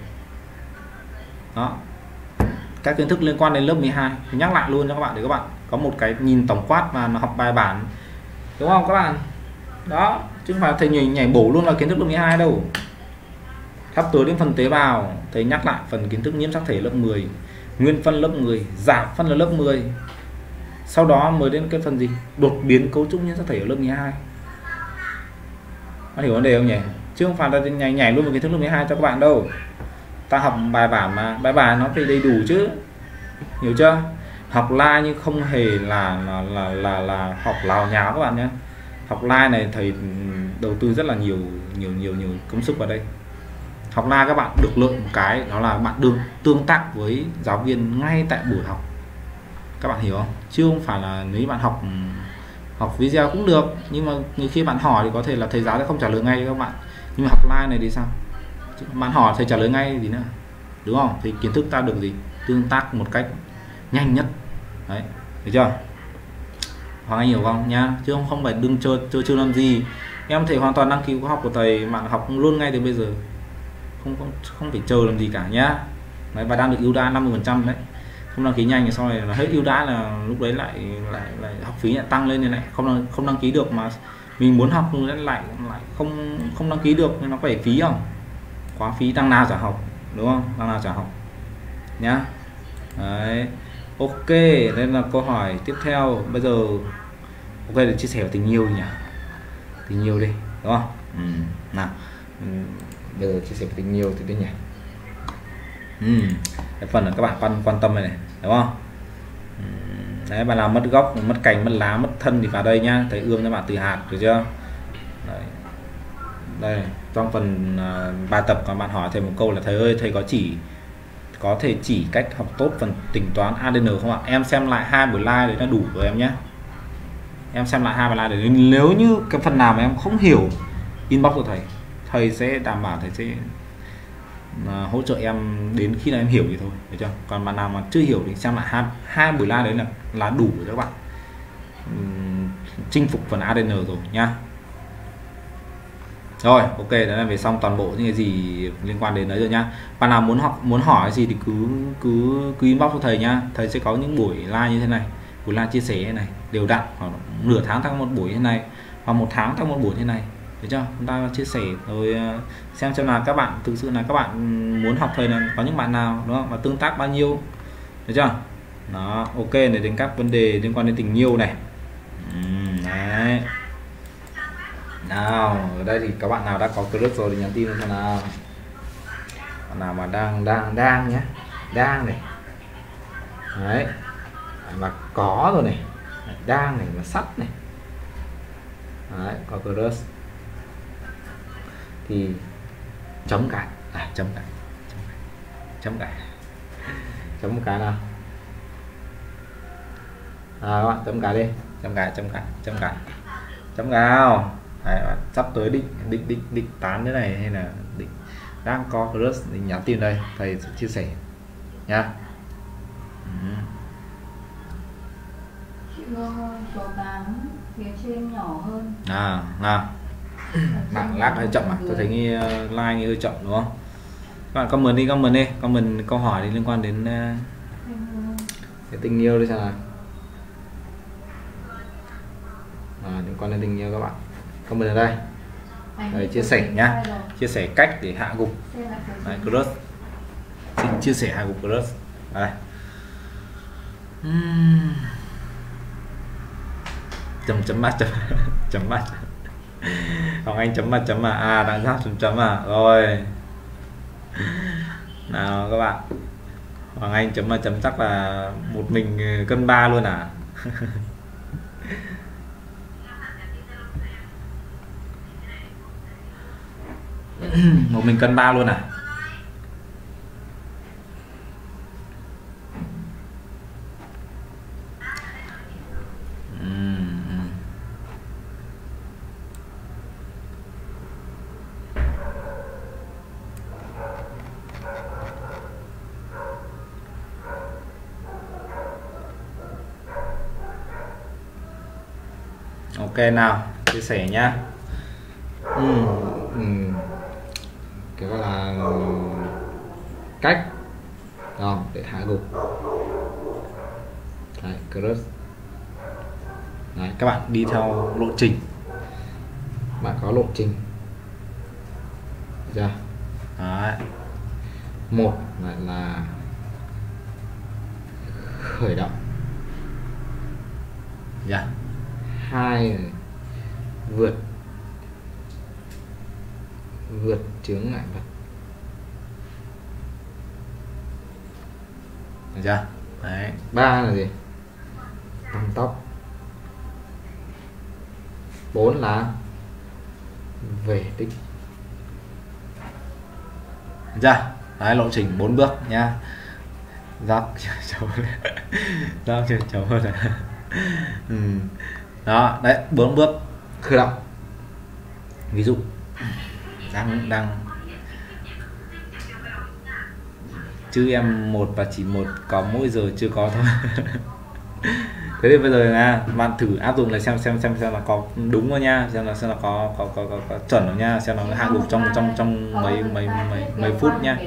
Đó, các kiến thức liên quan đến lớp 12 thì nhắc lại luôn cho các bạn để các bạn có một cái nhìn tổng quát và học bài bản, đúng không các bạn? Đó, chứ không phải thầy nhảy bổ luôn là kiến thức lớp 12 đâu. Sắp tới đến phần tế bào thầy nhắc lại phần kiến thức nhiễm sắc thể lớp 10, nguyên phân lớp 10, giảm phân là lớp 10. Sau đó mới đến cái phần gì? Đột biến cấu trúc nhiễm sắc thể ở lớp 12. Bạn hiểu vấn đề không nhỉ? Chứ không phải là nhảy luôn một kiến thức lớp 12 cho các bạn đâu. Ta học bài bản mà, bài bản nó phải đầy đủ chứ. Hiểu chưa? Học live nhưng không hề là học lào nháo các bạn nhé. Học live này thầy đầu tư rất là nhiều công sức vào đây. Học live các bạn được lợi một cái đó là bạn được tương tác với giáo viên ngay tại buổi học. Các bạn hiểu không? Chứ không phải là nếu bạn học video cũng được, nhưng mà nhiều khi bạn hỏi thì có thể là thầy giáo sẽ không trả lời ngay cho các bạn. Nhưng mà học live này thì sao? Bạn hỏi thầy trả lời ngay gì nữa, đúng không? Thì kiến thức ta được gì? Tương tác một cách nhanh nhất. Đấy, được chưa? Hoàng Anh hiểu không nhá? Chứ không phải đừng chơi làm gì. Em thể hoàn toàn đăng ký khóa học của thầy mà học luôn ngay từ bây giờ. Không phải chờ làm gì cả nhá. Đấy, và đang được ưu đãi 50% đấy. Không đăng ký nhanh thì sau này là hết ưu đãi, là lúc đấy lại học phí lại tăng lên, nên lại không đăng ký được, mà mình muốn học lại không đăng ký được nên nó phải phí không? Khóa phí tăng nào trả học, đúng không? Tăng nào trả học nhá. Đấy. Ok, đây là câu hỏi tiếp theo. Bây giờ ok, để chia sẻ về tình yêu nhỉ? Tình yêu đi, đúng không? Nào, bây giờ chia sẻ về tình yêu thì đây nhỉ? Cái phần là các bạn quan tâm này, đúng không? Đấy, bạn làm mất gốc, mất cành, mất lá, mất thân thì vào đây nhá. Thầy ươm cho bạn từ hạt, được chưa? Đấy. Đây, trong phần bài tập còn bạn hỏi thầy một câu là thầy ơi, thầy có thể chỉ cách học tốt phần tính toán ADN không ạ? Em xem lại 2 buổi live đấy là đủ rồi em nhé. Em xem lại 2 buổi live đấy, nếu như cái phần nào mà em không hiểu inbox của thầy sẽ đảm bảo thầy sẽ hỗ trợ em đến khi nào em hiểu thì thôi, được chưa? Còn bạn nào mà chưa hiểu thì xem lại hai buổi live đấy là đủ để các bạn chinh phục phần ADN rồi nhá. Rồi, ok, đó là về xong toàn bộ những cái gì liên quan đến đấy rồi nhá. Bạn nào muốn hỏi gì thì cứ inbox cho thầy nhá. Thầy sẽ có những buổi live như thế này, buổi live chia sẻ này đều đặn, hoặc nửa tháng tăng một buổi thế này, hoặc một tháng tăng một buổi thế này, được chưa? Chúng ta chia sẻ rồi xem là các bạn thực sự là các bạn muốn học thầy là có những bạn nào, đúng không? Và tương tác bao nhiêu, được chưa? Đó, ok, để đến các vấn đề liên quan đến tình yêu này. Đấy. Nào, ở đây thì các bạn nào đã có crush rồi thì nhắn tin cho nào. Bạn nào mà đang nhé, đang này. Đấy. Mà có rồi này, đang này, mà sắp này. Đấy, có crush thì chấm cái, chấm một cái nào. Các bạn chấm cái đi, chấm cái nào. Đấy, sắp tới định tán thế này, hay là định đang có crush thì nhắn tin đây, thầy sẽ chia sẻ nha. Số 8 phía trên nhỏ hơn. Nào. Bạn lag hơi chậm tôi thấy like hơi chậm đúng không? Các bạn comment đi, comment câu hỏi đi liên quan đến cái tình yêu đi xem nào. Liên quan đến tình yêu các bạn comment ở đây. Đây, chia sẻ nhá, chia sẻ cách để hạ gục crush. Xin chia sẻ hạ gục crush. Đây. Chấm mắt Hoàng Anh chấm mắt chấm đã ra chấm rồi. Nào các bạn, Hoàng Anh chấm là chấm chắc là một mình cân 3 luôn à? Một mình cân 3 luôn à? Ok nào, chia sẻ nhá. Cái gọi là cách rồi để hạ gục. Đấy, crush. Đấy, các bạn đi theo lộ trình. Bạn có lộ trình. Được chưa? Đấy. Một là khởi động. Yeah. Hai là vượt chướng ngại vật. Được chưa? Đấy. Ba là gì? Tăng tốc. 4 là về đích. Được chưa? Đấy, lộ trình 4 bước nhá. Dốc chấu hơn rồi. Đó, đấy 4 bước khởi động. Ví dụ đang chứ em một và chỉ một có mỗi giờ chưa có thôi. Thế thì bây giờ là bạn thử áp dụng lại xem là có đúng không nha, xem là có chuẩn không nha, xem nó hạ gục trong mấy phút nha.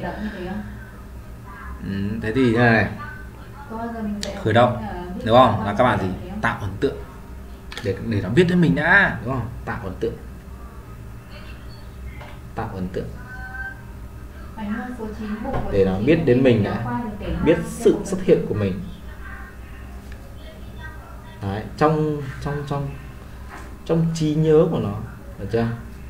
Thế thì này, khởi động đúng không, là các bạn gì tạo ấn tượng để nó biết đến mình đã, đúng không? Tạo ấn tượng để nó biết đến mình đã, biết sự xuất hiện của mình. Đấy, trong trí nhớ của nó, được chưa?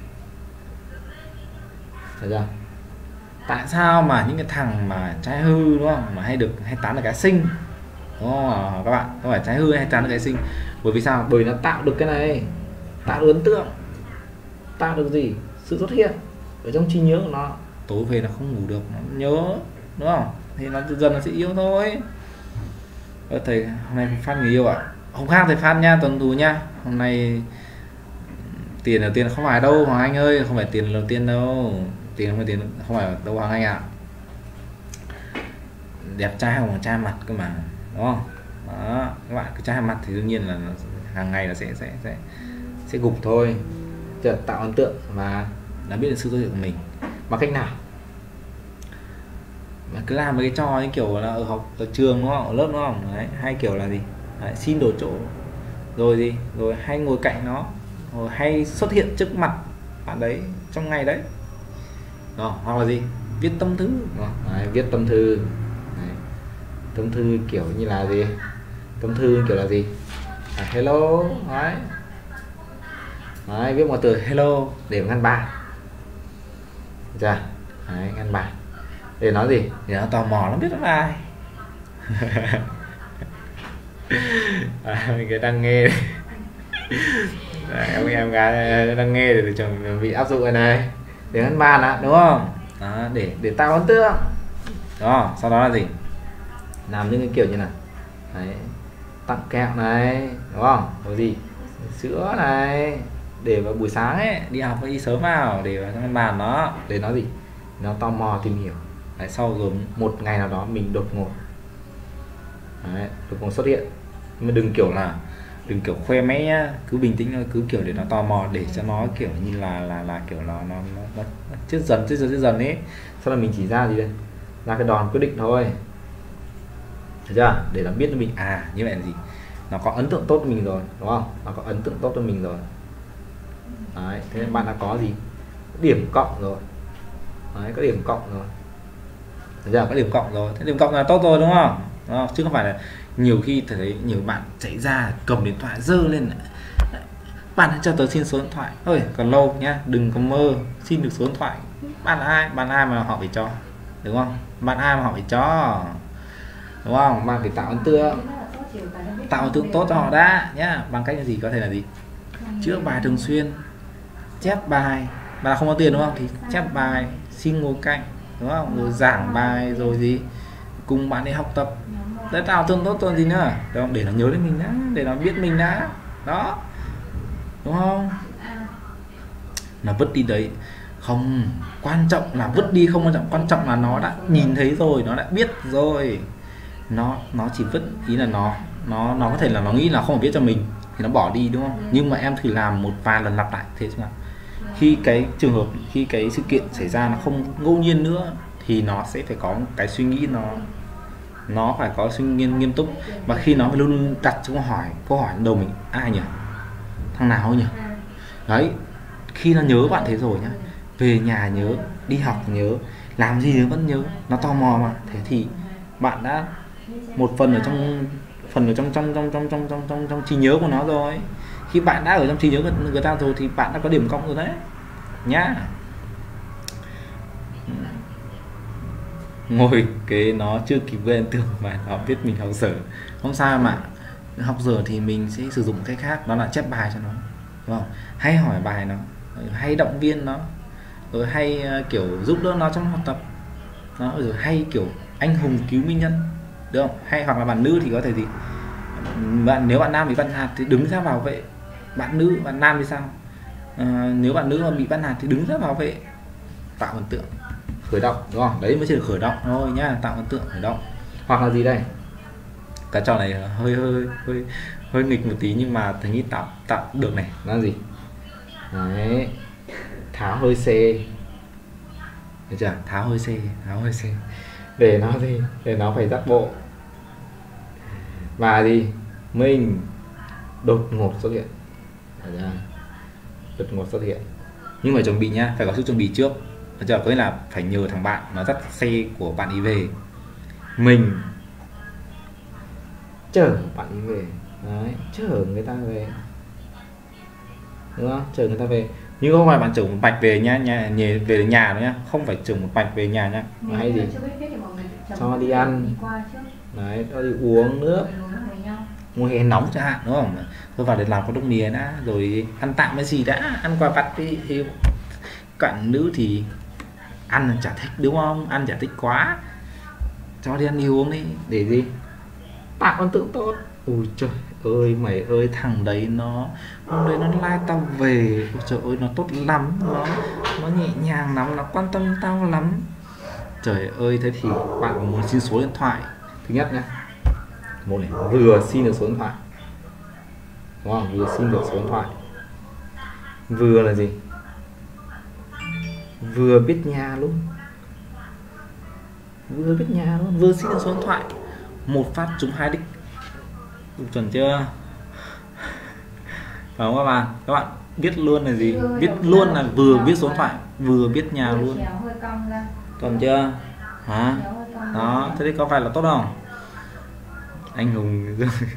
Được chưa? Tại sao mà những cái thằng mà trai hư đúng không, mà hay tán được cái xinh, đúng không các bạn? Không phải trai hư hay tán được cái xinh, bởi vì sao? Bởi nó tạo được cái này, tạo được ấn tượng, tạo được gì? Sự xuất hiện ở trong trí nhớ của nó. Tối về nó không ngủ được, nó nhớ, đúng không? Thì nó dần nó sẽ yêu thôi. Thầy hôm nay phát người yêu ạ? Không khác thầy phát nha, tuần thú nha. Hôm nay tiền đầu tiên không phải đâu Hoàng Anh ơi, không phải tiền đầu tiên đâu, tiền không phải đâu Hoàng Anh ạ. Đẹp trai không, trai mặt cơ mà, đúng không? Đó, các bạn cứ trai mặt thì đương nhiên là hàng ngày là sẽ gục thôi. Chợt tạo ấn tượng và đã biết được sự xuất hiện của mình bằng cách nào? Mà cứ làm mấy cái trò như kiểu là ở trường đúng không, ở lớp đúng không? Đấy, hay kiểu là gì? Đấy, xin đổi chỗ, rồi gì, rồi hay ngồi cạnh nó, rồi hay xuất hiện trước mặt bạn đấy trong ngày đấy. Đó, hoặc là gì, viết tâm thư. Đấy, viết tâm thư. Đấy. Tâm thư kiểu như là gì? Tâm thư kiểu là gì? Hello. Đấy. Đấy, viết một từ hello để ngăn bàn. Được. Đấy, ngăn bàn để nói gì? Để nó tò mò, nó biết nó là ai. Cái đang nghe. Đấy, em gái đang nghe để chuẩn bị áp dụng cái này để ngăn bàn á, đúng không? Đó, để tạo ấn tượng. Đó, sau đó là gì? Làm những cái kiểu như này. Đấy, tặng kẹo này, đúng không? Rồi gì? Sữa này, để vào buổi sáng ấy, đi học phải đi sớm vào để vào trong bàn đó, để nó gì? Nó tò mò tìm hiểu. Đấy, sau rồi một ngày nào đó mình đột ngột xuất hiện. Nhưng mà đừng kiểu khoe mẽ nhá, cứ bình tĩnh thôi, cứ kiểu để nó tò mò, để cho nó kiểu như là kiểu nó chết dần ấy. Sau là mình chỉ ra gì đây? Ra cái đòn quyết định thôi. Được chưa? Để nó biết cho mình như vậy là gì? Nó có ấn tượng tốt với mình rồi, đúng không? Nó có ấn tượng tốt với mình rồi. Đấy, thế nên bạn đã có gì? Điểm cộng rồi. Đấy, có điểm cộng rồi. Được chưa? Có điểm cộng rồi. Thế điểm cộng là tốt rồi, đúng không? Chứ không phải là nhiều khi thấy nhiều bạn chạy ra cầm điện thoại giơ lên này. Bạn hãy cho tớ xin số điện thoại. Ôi, còn lâu nhá, đừng có mơ xin được số điện thoại. Bạn ai mà họ phải cho, đúng không? Bạn ai mà họ phải cho, đúng không? Bạn phải tạo ấn tượng, tạo ấn tượng tốt cho họ đã nhá. Bằng cách là gì? Có thể là gì? Chữa bài thường xuyên, chép bài. Bạn không có tiền đúng không? Thì chép bài, xin ngồi cạnh, đúng không? Rồi giảng bài, rồi gì? Cùng bạn ấy học tập. Đấy, tạo ấn tượng tốt còn gì nữa? Đúng không? Để nó nhớ đến mình đã, để nó biết mình đã. Đó. Đúng không? Là vứt đi đấy. Không, quan trọng là vứt đi không quan trọng, quan trọng là nó đã nhìn thấy rồi, nó đã biết rồi. Nó chỉ vứt, ý là nó có thể là nó nghĩ là không biết cho mình thì nó bỏ đi, đúng không? Nhưng mà em thử làm một vài lần lặp lại thế chứ nào. Khi cái trường hợp, khi cái sự kiện xảy ra nó không ngẫu nhiên nữa thì nó sẽ phải có cái suy nghĩ, nó phải có suy nghĩ nghiêm túc. Và khi nó phải luôn luôn đặt câu hỏi đầu mình, ai nhỉ, thằng nào nhỉ. Đấy, khi nó nhớ bạn thế rồi nhá, về nhà nhớ, đi học nhớ, làm gì nó vẫn nhớ, nó tò mò mà. Thế thì bạn đã một phần ở trong trí nhớ của nó rồi. Khi bạn đã ở trong trí nhớ của người ta rồi thì bạn đã có điểm cộng rồi đấy nhá. Ngồi kế nó chưa kịp gây ấn tượng mà nó biết mình học dở, không sao mà. Học dở thì mình sẽ sử dụng cách khác, đó là chép bài cho nó, đúng không? Hay hỏi bài nó, hay động viên nó, rồi hay kiểu giúp đỡ nó trong học tập nó, rồi hay kiểu anh hùng cứu mỹ nhân, được không? Hay hoặc là bạn nữ thì có thể gì, nếu bạn nam bị bắt nạt thì đứng ra bảo vệ bạn nữ. Bạn nam thì sao? Nếu bạn nữ mà bị bắt nạt thì đứng ra bảo vệ, tạo ấn tượng, khởi động, đúng không? Đấy mới chỉ là khởi động thôi nhá, tạo ấn tượng, khởi động. Hoặc là gì đây, cái trò này hơi nghịch một tí nhưng mà thầy nghĩ tạo được này, là gì? Đấy, tháo hơi xe, được chưa? Tháo hơi xe để nó gì, để nó phải dắt bộ. Và gì, mình đột ngột xuất hiện, đột ngột xuất hiện, nhưng mà chuẩn bị nhá, phải có sự chuẩn bị trước. Được chưa? Có nghĩa là phải nhờ thằng bạn nó dắt xe của bạn đi về, mình chở bạn đi về. Đấy, chở người ta về, đúng không? Chở người ta về, nhưng không phải bạn chở một mạch về nhá, về nhà nữa nhá, không phải chở một mạch về nhà nhá. Hay gì, cho đi ăn, đấy, cho đi uống nước, mùa hè nóng chẳng hạn, đúng không? Tôi vào để làm có đông mì đã, rồi ăn tạm cái gì đã, ăn quà vặt đi. Thì cận nữ thì ăn là chả thích, đúng không? Ăn chả thích quá, cho đi ăn đi uống đi, để gì, tạo ấn tượng tốt. Ui trời ơi, mày ơi, thằng đấy nó hôm đấy nó like tao về, ôi trời ơi, nó tốt lắm, nó nhẹ nhàng lắm, nó quan tâm tao lắm. Trời ơi, thế thì bạn muốn xin số điện thoại, thứ nhất nhá, một này, vừa xin được số điện thoại, đúng không? Vừa xin được số điện thoại, vừa là gì, vừa biết nhà luôn, vừa biết nhà luôn, vừa xin được số điện thoại, một phát trúng hai đích. Chuẩn chưa? Phải không các bạn? Các bạn biết luôn là gì? Biết luôn là vừa biết số điện thoại, vừa biết nhà luôn. Chuẩn chưa? Hả? Đó, thế thì có phải là tốt không? Anh hùng.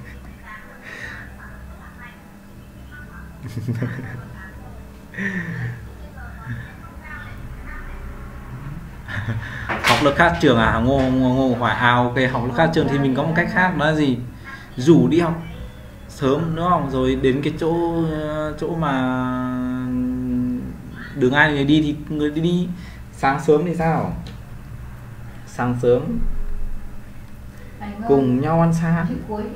Học lực khác trường à? Ngô Hoài à? Ok, học lực khác trường thì mình có một cách khác, đó là gì? Rủ đi học sớm, đúng không? Rồi đến cái chỗ mà đường ai người đi thì người đi sáng sớm thì sao? Sáng sớm cùng nhau ăn sáng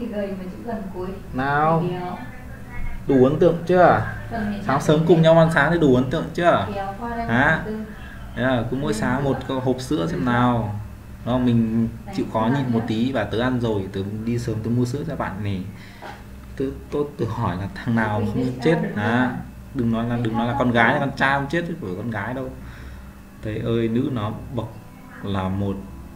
nào, đủ ấn tượng chưa? Sáng sớm cùng nhau ăn sáng thì đủ ấn tượng chưa? Hả? Đấy là cứ mỗi sáng một hộp sữa xem nào. Đó, mình chịu khó nhịn một tí và tớ ăn rồi, tớ đi sớm tớ mua sữa cho bạn này. Tớ hỏi là thằng nào không chết à? Đừng nói là con gái, con trai không chết, chứ phải con gái đâu. Thế ơi, nữ nó bậc là một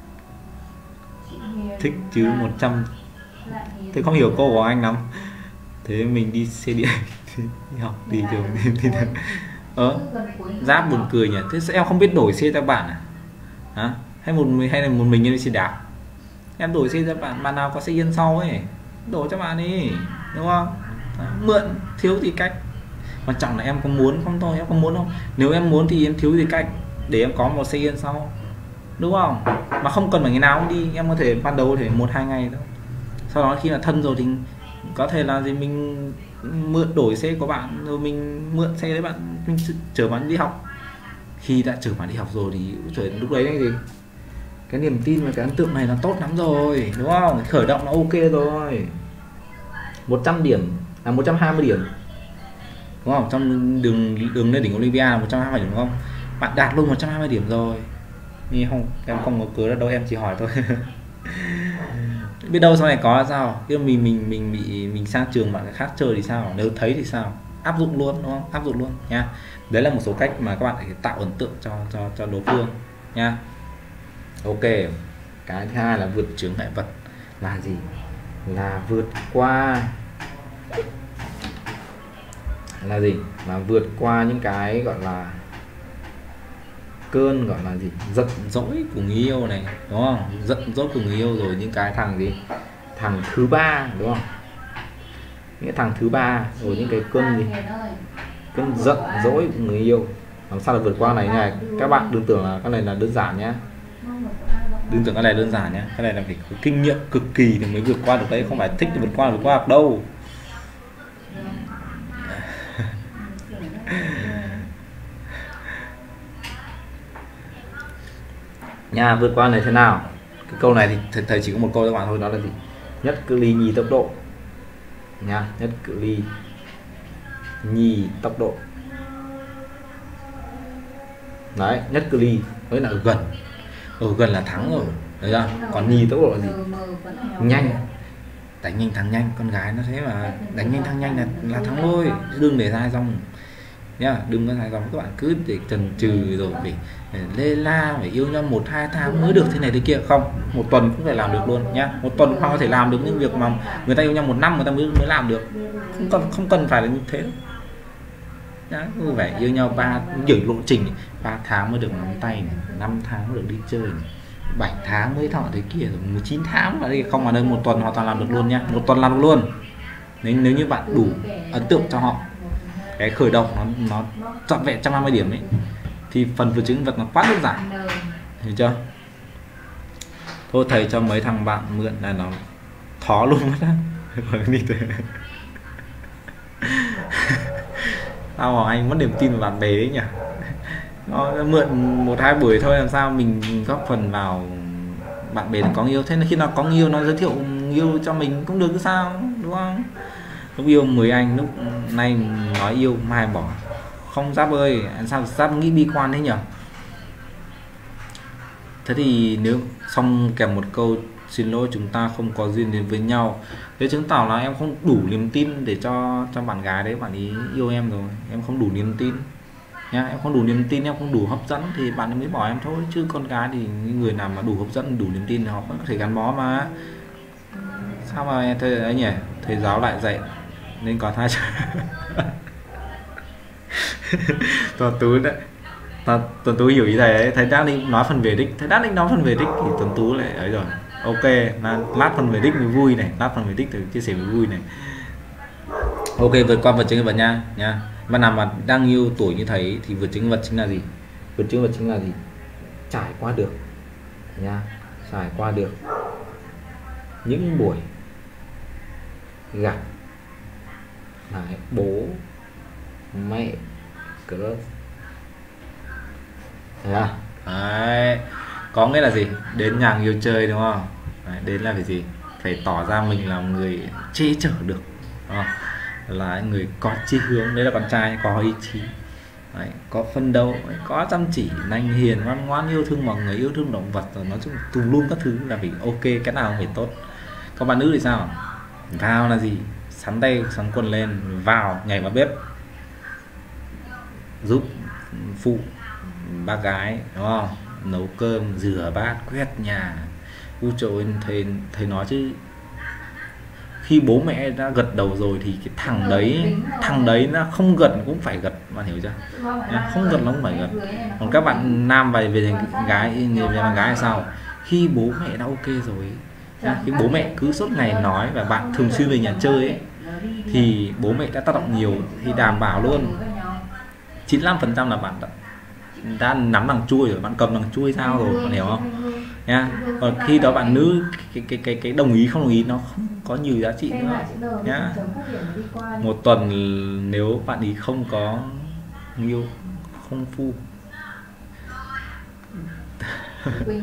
thích chứ 100. Thế không hiểu câu của anh lắm. Thế mình đi xe điện đi học đi trường đi Giáp buồn cười nhỉ. Thế em không biết đổi xe cho bạn à? Hả? Hay là một mình đi xe đạp? Em đổi xe cho bạn nào có xe yên sau ấy, đổi cho bạn đi, đúng không? Mượn, thiếu gì cách. Quan trọng là em có muốn không thôi, em có muốn không? Nếu em muốn thì em thiếu gì cách, để em có một xe yên sau, đúng không? Mà không cần phải ngày nào cũng đi, em có thể ban đầu có thể 1-2 ngày thôi, sau đó khi là thân rồi thì có thể là gì mình mượn đổi xe của bạn, rồi mình mượn xe đấy bạn, mình chở bạn đi học. Khi đã chở bạn đi học rồi thì lúc đấy là gì, cái niềm tin và cái ấn tượng này là tốt lắm rồi, đúng không? Khởi động nó ok rồi. 100 điểm là 120 điểm, đúng không? Trong đường lên đỉnh Olympia là 120 điểm, đúng không? Bạn đạt luôn 120 điểm rồi. Nhưng không, em không có cớ đâu, em chỉ hỏi thôi. Biết đâu sau này có là sao, khi mình sang trường bạn khác chơi thì sao, nếu thấy thì sao, áp dụng luôn, đúng không? Áp dụng luôn nha. Đấy là một số cách mà các bạn phải tạo ấn tượng cho đối phương nha. Ok, cái thứ hai là vượt chướng ngại vật là gì? Là vượt qua những cái gọi là cơn gọi là gì, giận dỗi của người yêu này, đúng không? Giận dỗi của người yêu, rồi những cái thằng gì, thằng thứ ba, đúng không? Những thằng thứ ba, rồi những cái cơn gì, cơn giận dỗi của người yêu. Làm sao là vượt qua này này? Các bạn đừng tưởng là cái này là đơn giản nhé, đừng tưởng cái này đơn giản nhé, cái này là phải có kinh nghiệm cực kỳ thì mới vượt qua được đấy, không phải thích thì vượt qua được đâu. Nha, vượt qua này thế nào? Cái câu này thì thầy chỉ có một câu cho các bạn thôi, đó là gì? Nhất cự ly nhì tốc độ nha, nhất cự ly nhì tốc độ. Đấy, nhất cự ly với là gần, ở gần là thắng rồi, đấy ra. Còn nhì tốc độ là gì? Nhanh, đánh nhanh thắng nhanh, con gái nó thế mà, đánh nhanh thắng nhanh là thắng thôi, đừng để dài dòng nhá, đừng có dài dòng. Các bạn cứ để chần chừ rồi phải lê la, phải yêu nhau 1-2 tháng mới được thế này thế kia, không, 1 tuần cũng phải làm được luôn nhá. 1 tuần không có thể làm được những việc mà người ta yêu nhau 1 năm người ta mới làm được, không cần phải là như thế nhá. Phải yêu nhau 3 kiểu lộ trình, 3 tháng mới được nắm tay này, 5 tháng mới được đi chơi này, 7 tháng mới thọ thế kia, rồi 19 tháng mà đây không, mà đây 1 tuần hoàn toàn làm được luôn nhá, 1 tuần làm được luôn. Nếu như bạn đủ ấn tượng cho họ, cái khởi động nó trọn vẹn 150 điểm ấy, thì phần vượt chướng vật nó quá đơn giản, hiểu chưa? Thôi thầy cho mấy thằng bạn mượn là nó thó luôn mất á. Tao bảo anh mất niềm tin vào bạn bè đấy nhỉ. Nó mượn 1-2 buổi thôi, làm sao mình góp phần vào bạn bè có yêu. Thế nên khi nào có yêu nó giới thiệu yêu cho mình cũng được chứ sao, đúng không? Lúc yêu 10 anh, lúc nay nói yêu mai bỏ, không Giáp ơi, sao Giáp nghĩ bi quan thế nhỉ? Thế thì nếu xong kèm một câu xin lỗi chúng ta không có duyên đến với nhau, thế chứng tỏ là em không đủ niềm tin để cho bạn gái đấy, bạn ấy yêu em rồi, em không đủ niềm tin nha, em không đủ niềm tin, em không đủ hấp dẫn thì bạn ấy mới bỏ em thôi. Chứ con gái thì những người nào mà đủ hấp dẫn, đủ niềm tin thì họ vẫn có thể gắn bó mà. Sao mà thầy ấy nhỉ, thầy giáo lại dạy nên có thai. Tuấn Tú đấy, Tuấn Tú hiểu ý thầy ấy. Thầy đang định nói phần về đích, thì Tuấn Tú lại ấy rồi. Ok, lát phần về đích mới vui này, lát phần về đích thì chia sẻ mới vui này. Ok, vượt qua vượt chướng ngại vật nha. Bạn nào mà đang yêu tuổi như thầy thì vượt chướng ngại vật chính là gì? Vượt chướng ngại vật chính là gì? Trải qua được nha, trải qua được những buổi gặp lại bố mẹ crush. Đấy, có nghĩa là gì? Đến nhà người yêu chơi, đúng không? Đấy, đến là phải gì? Phải tỏ ra mình là người che chở được, đúng không? Là người có chí hướng, đấy là con trai có ý chí. Đấy, có phân đấu, có chăm chỉ, nanh hiền, ngoan ngoãn, yêu thương mọi người, yêu thương động vật, rồi nói chung tùm lum các thứ là phải ok, cái nào cũng phải tốt. Còn bạn nữ thì sao? Vào là gì? Sắn tay sắn quần lên, vào nhảy vào bếp giúp phụ bác gái, đúng không? Nấu cơm, rửa bát, quét nhà. Ui trời ơi, thầy nói chứ khi bố mẹ đã gật đầu rồi thì cái thằng đấy nó không gật cũng phải gật, bạn hiểu chưa? Không gật nó cũng phải gật. Còn các bạn nam về gái là sao? Khi bố mẹ đã ok rồi, khi bố mẹ cứ suốt ngày nói và bạn thường xuyên về nhà chơi ấy, thì bố mẹ đã tác động nhiều, thì đảm bảo luôn 95% là bạn đã nắm bằng chui rồi, bạn cầm bằng chui sao rồi, bạn hiểu không nha. Còn khi đó bạn nữ cái đồng ý không đồng ý nó không có nhiều giá trị nữa nhá. Một tuần nếu bạn ý không có yêu, không phu